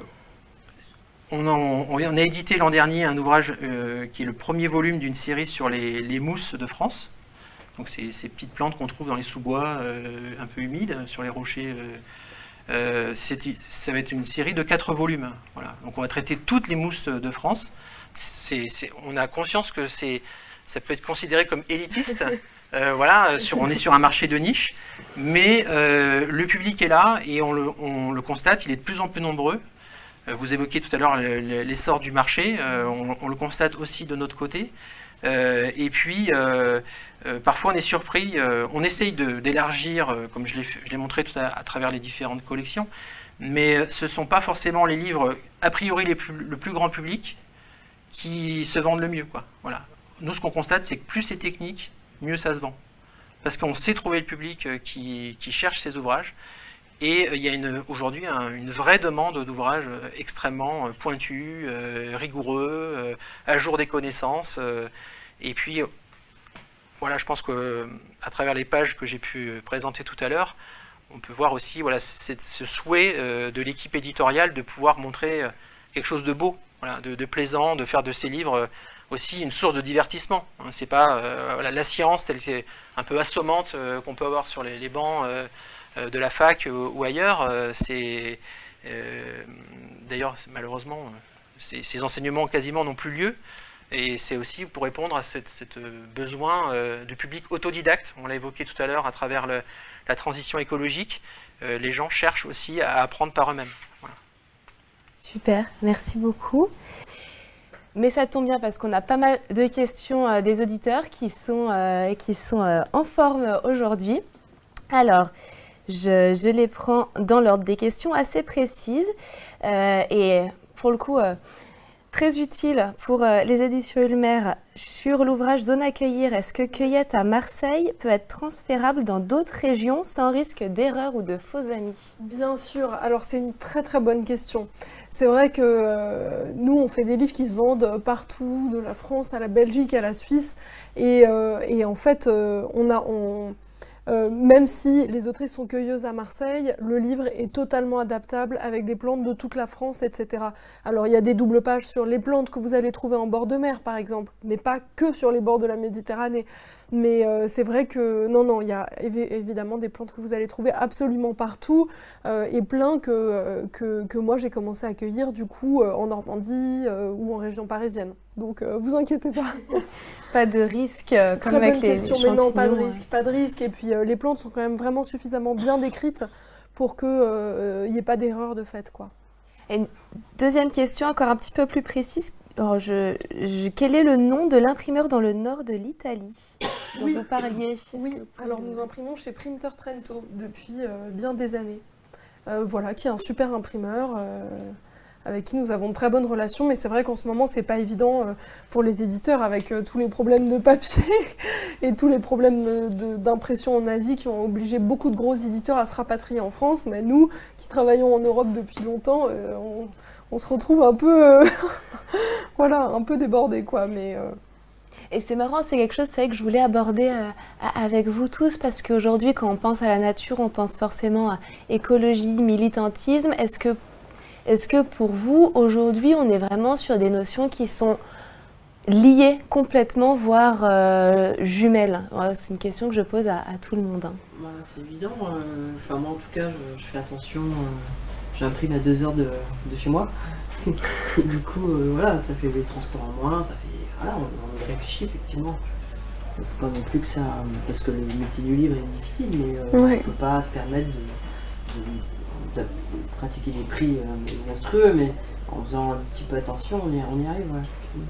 F: On, en, on a édité l'an dernier un ouvrage euh, qui est le premier volume d'une série sur les, les mousses de France. Donc ces, ces petites plantes qu'on trouve dans les sous-bois euh, un peu humides, sur les rochers. Euh, euh, ça va être une série de quatre volumes. Voilà. Donc on va traiter toutes les mousses de France. C'est, c'est, on a conscience que c'est, ça peut être considéré comme élitiste. Euh, voilà, sur, on est sur un marché de niche. Mais euh, le public est là et on le, on le constate, il est de plus en plus nombreux. Vous évoquiez tout à l'heure l'essor du marché, euh, on, on le constate aussi de notre côté. Euh, et puis, euh, euh, parfois on est surpris, euh, on essaye d'élargir, euh, comme je l'ai montré tout à, à travers les différentes collections, mais ce ne sont pas forcément les livres, a priori les plus, le plus grand public, qui se vendent le mieux, quoi. Voilà. Nous, ce qu'on constate, c'est que plus c'est technique, mieux ça se vend. Parce qu'on sait trouver le public qui, qui cherche ces ouvrages. Et il y a aujourd'hui un, une vraie demande d'ouvrages extrêmement pointus, euh, rigoureux, euh, à jour des connaissances. Euh, et puis, voilà, je pense qu'à travers les pages que j'ai pu présenter tout à l'heure, on peut voir aussi voilà, ce souhait euh, de l'équipe éditoriale de pouvoir montrer quelque chose de beau, voilà, de, de plaisant, de faire de ces livres aussi une source de divertissement. Hein, c'est pas euh, voilà, la science telle qu'elle est un peu assommante euh, qu'on peut avoir sur les, les bancs euh, de la fac ou ailleurs. C'est euh, d'ailleurs malheureusement ces, ces enseignements quasiment n'ont plus lieu, et c'est aussi pour répondre à cette, cette besoin euh, de public autodidacte. On l'a évoqué tout à l'heure à travers le, la transition écologique. Euh, les gens cherchent aussi à apprendre par eux-mêmes. Voilà.
A: Super, merci beaucoup. Mais ça tombe bien parce qu'on a pas mal de questions euh, des auditeurs qui sont, euh, qui sont euh, en forme aujourd'hui. Alors, Je, je les prends dans l'ordre des questions assez précises euh, et pour le coup euh, très utile pour euh, les éditions Ulmer sur l'ouvrage Zone à cueillir. Est-ce que cueillette à Marseille peut être transférable dans d'autres régions sans risque d'erreur ou de faux amis?
C: Bien sûr, alors c'est une très très bonne question. C'est vrai que euh, nous on fait des livres qui se vendent partout, de la France à la Belgique à la Suisse, et, euh, et en fait euh, on a... On, Euh, même si les autrices sont cueilleuses à Marseille, le livre est totalement adaptable avec des plantes de toute la France, et cetera. Alors il y a des doubles pages sur les plantes que vous allez trouver en bord de mer, par exemple, mais pas que sur les bords de la Méditerranée. Mais euh, c'est vrai que non, non, il y a évi évidemment des plantes que vous allez trouver absolument partout euh, et plein que, euh, que, que moi j'ai commencé à cueillir du coup euh, en Normandie euh, ou en région parisienne. Donc euh, vous inquiétez pas.
A: Pas de risque euh, comme
C: Très
A: avec
C: bonne
A: les
C: question,
A: champignons.
C: mais non, pas de risque, pas de risque. Et puis euh, les plantes sont quand même vraiment suffisamment bien décrites pour qu'il n'y euh, ait pas d'erreur de fait, quoi.
A: Et une deuxième question encore un petit peu plus précise. Alors, je, je, quel est le nom de l'imprimeur dans le nord de l'Italie dont
C: oui.
A: vous parliez?
C: Oui, alors nous imprimons chez Printer Trento depuis euh, bien des années. Euh, voilà, qui est un super imprimeur euh, avec qui nous avons de très bonnes relations, mais c'est vrai qu'en ce moment c'est pas évident euh, pour les éditeurs avec euh, tous les problèmes de papier et tous les problèmes d'impression en Asie qui ont obligé beaucoup de gros éditeurs à se rapatrier en France, mais nous qui travaillons en Europe depuis longtemps, euh, on, on se retrouve un peu, euh, voilà, un peu débordés, quoi, mais... Euh...
A: Et c'est marrant, c'est quelque chose, c'est vrai que je voulais aborder euh, avec vous tous, parce qu'aujourd'hui, quand on pense à la nature, on pense forcément à écologie, militantisme. Est-ce que, est-ce que pour vous, aujourd'hui, on est vraiment sur des notions qui sont liées complètement, voire euh, jumelles? Ouais, c'est une question que je pose à, à tout le monde. Hein.
D: Bah, c'est évident. Euh, enfin, moi, en tout cas, je, je fais attention... Euh... j'imprime à deux heures de, de chez moi. Et du coup, euh, voilà, ça fait des transports en moins, ça fait. Voilà, on, on y réfléchit effectivement. Il ne faut pas non plus que ça. Parce que le métier du livre est difficile, mais euh,
C: Ouais.
D: on ne peut pas se permettre de, de- de pratiquer des prix euh, monstrueux, mais en faisant un petit peu attention, on y, on y arrive. Ouais.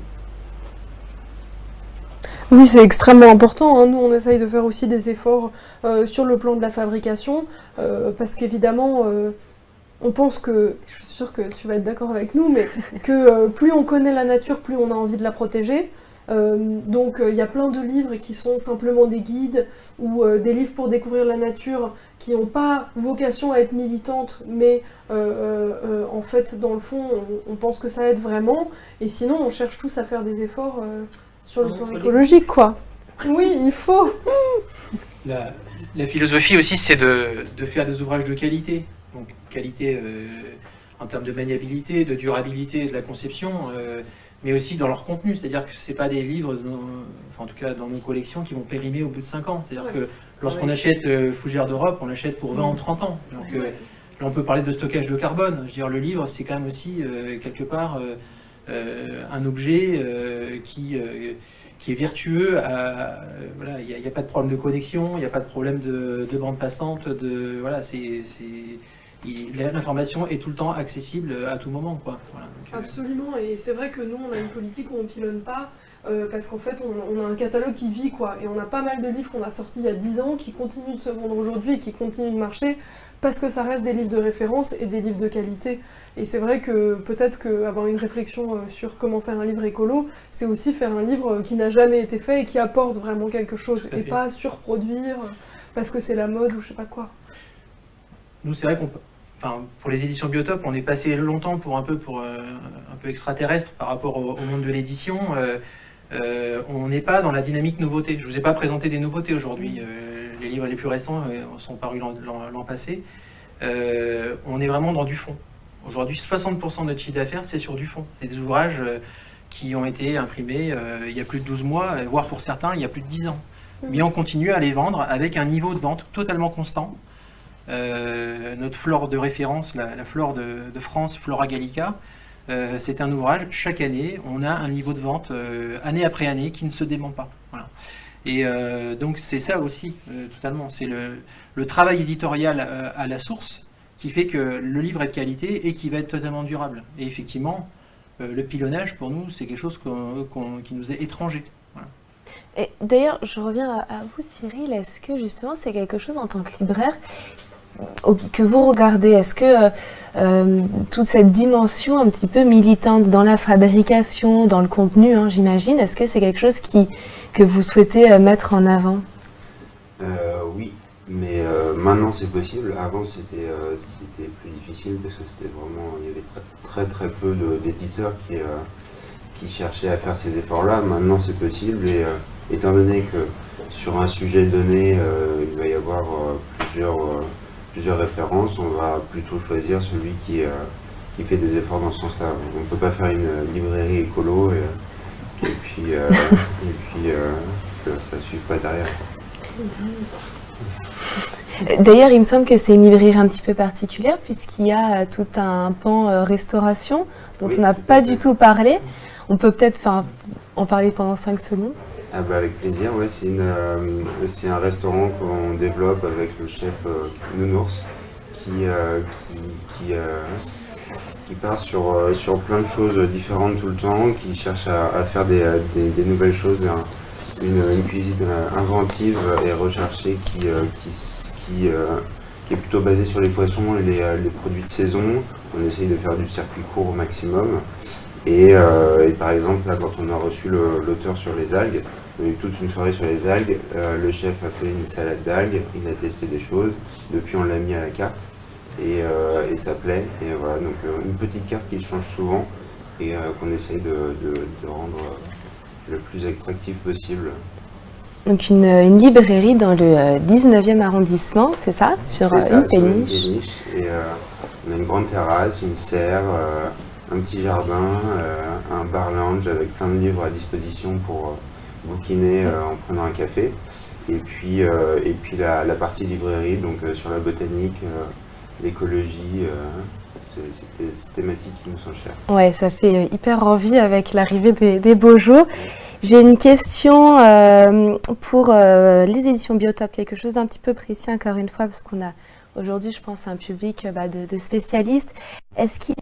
C: Oui, c'est extrêmement important, hein. Nous, on essaye de faire aussi des efforts euh, sur le plan de la fabrication, euh, parce qu'évidemment, euh, on pense que, je suis sûre que tu vas être d'accord avec nous, mais que euh, plus on connaît la nature, plus on a envie de la protéger. Euh, donc, il euh, y a plein de livres qui sont simplement des guides ou euh, des livres pour découvrir la nature qui n'ont pas vocation à être militantes, mais euh, euh, en fait, dans le fond, on, on pense que ça aide vraiment. Et sinon, on cherche tous à faire des efforts euh, sur le
D: Mmh,
C: plan
D: sur les-
C: écologique, quoi. Oui, il faut.
F: La, la philosophie aussi, c'est de, de faire des ouvrages de qualité. Donc, qualité euh, en termes de maniabilité, de durabilité de la conception, euh, mais aussi dans leur contenu. C'est-à-dire que ce n'est pas des livres, dans, enfin, en tout cas dans nos collections, qui vont périmer au bout de cinq ans. C'est-à-dire
C: Ouais.
F: que lorsqu'on
D: Ouais.
F: achète euh, Fougères d'Europe, on l'achète pour vingt ou trente ans. Donc, euh,
D: Ouais.
F: là, on peut parler de stockage de carbone. Je veux dire, le livre, c'est quand même aussi, euh, quelque part, euh, euh, un objet euh, qui... euh, qui est vertueux, à, voilà, il n'y a, a pas de problème de connexion, il n'y a pas de problème de, de bande passante, de, voilà, c'est, l'information est tout le temps accessible à tout moment, quoi. Voilà, donc, euh,
C: Absolument, et c'est vrai que nous, on a une politique où on pilonne pas, euh, parce qu'en fait, on, on a un catalogue qui vit, quoi. Et on a pas mal de livres qu'on a sortis il y a dix ans, qui continuent de se vendre aujourd'hui et qui continuent de marcher, parce que ça reste des livres de référence et des livres de qualité. Et c'est vrai que peut-être qu'avoir une réflexion euh, sur comment faire un livre écolo, c'est aussi faire un livre euh, qui n'a jamais été fait et qui apporte vraiment quelque chose,
F: Tout à
C: et
F: fait.
C: pas surproduire euh, parce que c'est la mode ou je sais pas quoi.
F: Nous, c'est vrai qu'on peut- enfin, pour les éditions Biotope, on est passé longtemps pour un peu, pour, euh, un peu extraterrestre par rapport au, au monde de l'édition. Euh, euh, on n'est pas dans la dynamique nouveauté. Je ne vous ai pas présenté des nouveautés aujourd'hui. Euh, les livres les plus récents euh, sont parus l'an- l'an l'an passé. Euh, on est vraiment dans du fond. Aujourd'hui, soixante pour cent de notre chiffre d'affaires, c'est sur du fond. C'est des ouvrages euh, qui ont été imprimés euh, il y a plus de douze mois, euh, voire pour certains, il y a plus de dix ans. Mais on continue à les vendre avec un niveau de vente totalement constant. Euh, notre flore de référence, la, la flore de, de France, Flora Gallica, euh, c'est un ouvrage, chaque année, on a un niveau de vente, euh, année après année, qui ne se dément pas. Voilà. Et euh, donc c'est ça aussi, euh, totalement, c'est le, le travail éditorial euh, à la source, qui fait que le livre est de qualité et qui va être totalement durable. Et effectivement, euh, le pilonnage, pour nous, c'est quelque chose qu'on, qu'on, qui nous est étranger. Voilà.
A: Et d'ailleurs, je reviens à, à vous, Cyril. Est-ce que justement, c'est quelque chose en tant que libraire au- que vous regardez? Est-ce que euh, euh, toute cette dimension un petit peu militante dans la fabrication, dans le contenu, hein, j'imagine, est-ce que c'est quelque chose qui, que vous souhaitez euh, mettre en avant?
B: Euh, oui, mais euh, maintenant c'est possible. Avant c'était euh, c'était plus difficile parce que c'était vraiment, il y avait très très, très peu de- d'éditeurs qui, euh, qui cherchaient à faire ces efforts-là. Maintenant c'est possible et euh, étant donné que sur un sujet donné euh, il va y avoir euh, plusieurs, euh, plusieurs références, on va plutôt choisir celui qui, euh, qui fait des efforts dans ce sens-là. On ne peut pas faire une librairie écolo et, et puis, euh, et puis euh, que ça ne suive pas derrière.
A: D'ailleurs, il me semble que c'est une librairie un petit peu particulière puisqu'il y a euh, tout un pan euh, restauration dont
B: Oui,
A: on n'a
B: tout à
A: pas
B: fait.
A: du tout parlé. On peut peut-être enfin, en parler pendant cinq secondes.
B: Ah bah avec plaisir, ouais, c'est une, euh, c'est un restaurant qu'on développe avec le chef euh, Nounours qui, euh, qui, qui, euh, qui part sur, euh, sur plein de choses différentes tout le temps, qui cherche à, à faire des, euh, des, des nouvelles choses, un- une, une cuisine euh, inventive et recherchée qui, euh, qui, s- qui, euh, qui est plutôt basée sur les poissons et les, euh, les produits de saison. On essaye de faire du circuit court au maximum. Et, euh, et par exemple, là, quand on a reçu le- l'auteur sur les algues, on a eu toute une soirée sur les algues. Euh, le chef a fait une salade d'algues, il a testé des choses. Depuis, on l'a mis à la carte et, euh, et ça plaît. Et voilà, donc euh, une petite carte qui change souvent et euh, qu'on essaye de, de, de rendre euh, le plus attractif possible.
A: Donc une, une librairie dans le euh, dix-neuvième arrondissement, c'est ça? Sur
B: C'est
A: euh,
B: ça,
A: une
B: sur une
A: péniche.
B: péniche. Et euh, on a une grande terrasse, une serre, euh, un petit jardin, euh, un bar lounge avec plein de livres à disposition pour euh, bouquiner euh, en prenant un café. Et puis, euh, et puis la, la partie librairie, donc euh, sur la botanique, euh, l'écologie, euh, c'est des thématiques qui nous sont chères.
A: Ouais, ça fait hyper envie avec l'arrivée des, des beaux jours. J'ai une question euh, pour euh, les éditions Biotope, quelque chose d'un petit peu précis encore une fois, parce qu'on a aujourd'hui, je pense, un public bah, de, de spécialistes. Est-ce qu'il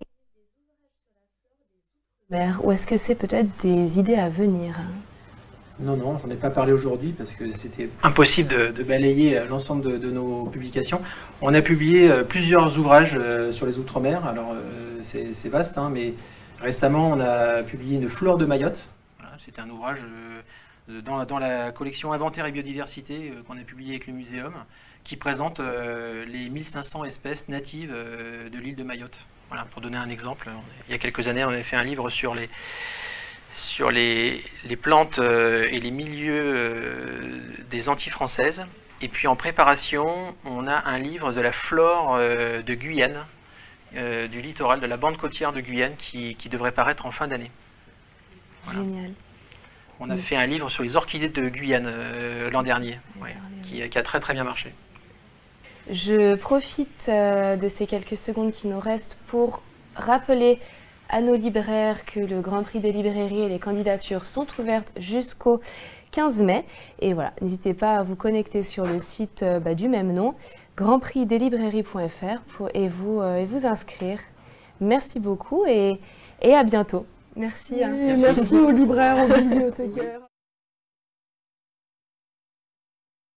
A: y a ou est-ce que c'est peut-être des idées à venir?
F: Non, non, j'en ai pas parlé aujourd'hui parce que c'était impossible de, de balayer l'ensemble de, de nos publications. On a publié euh, plusieurs ouvrages euh, sur les Outre-mer, alors euh, c'est vaste, hein, mais récemment on a publié une flore de Mayotte. Voilà, c'était un ouvrage euh, dans, la, dans la collection Inventaire et Biodiversité euh, qu'on a publié avec le Muséum, qui présente euh, les mille cinq cents espèces natives euh, de l'île de Mayotte. Voilà, pour donner un exemple, il y a quelques années on avait fait un livre sur les... sur les, les plantes euh, et les milieux euh, des Antilles françaises. Et puis en préparation, on a un livre de la flore euh, de Guyane, euh, du littoral, de la bande côtière de Guyane, qui, qui devrait paraître en fin d'année. Voilà.
A: Génial.
F: On a oui. fait un livre sur les orchidées de Guyane euh, l'an dernier, ouais, qui, qui a très très bien marché.
A: Je profite euh, de ces quelques secondes qui nous restent pour rappeler à nos libraires que le Grand Prix des librairies et les candidatures sont ouvertes jusqu'au quinze mai. Et voilà, n'hésitez pas à vous connecter sur le site euh, bah, du même nom, grand prix des librairies point F R, pour, et, vous, euh, et vous inscrire. Merci beaucoup et, et à bientôt. Merci.
C: Oui,
A: hein.
C: merci. Merci aux libraires, aux bibliothécaires.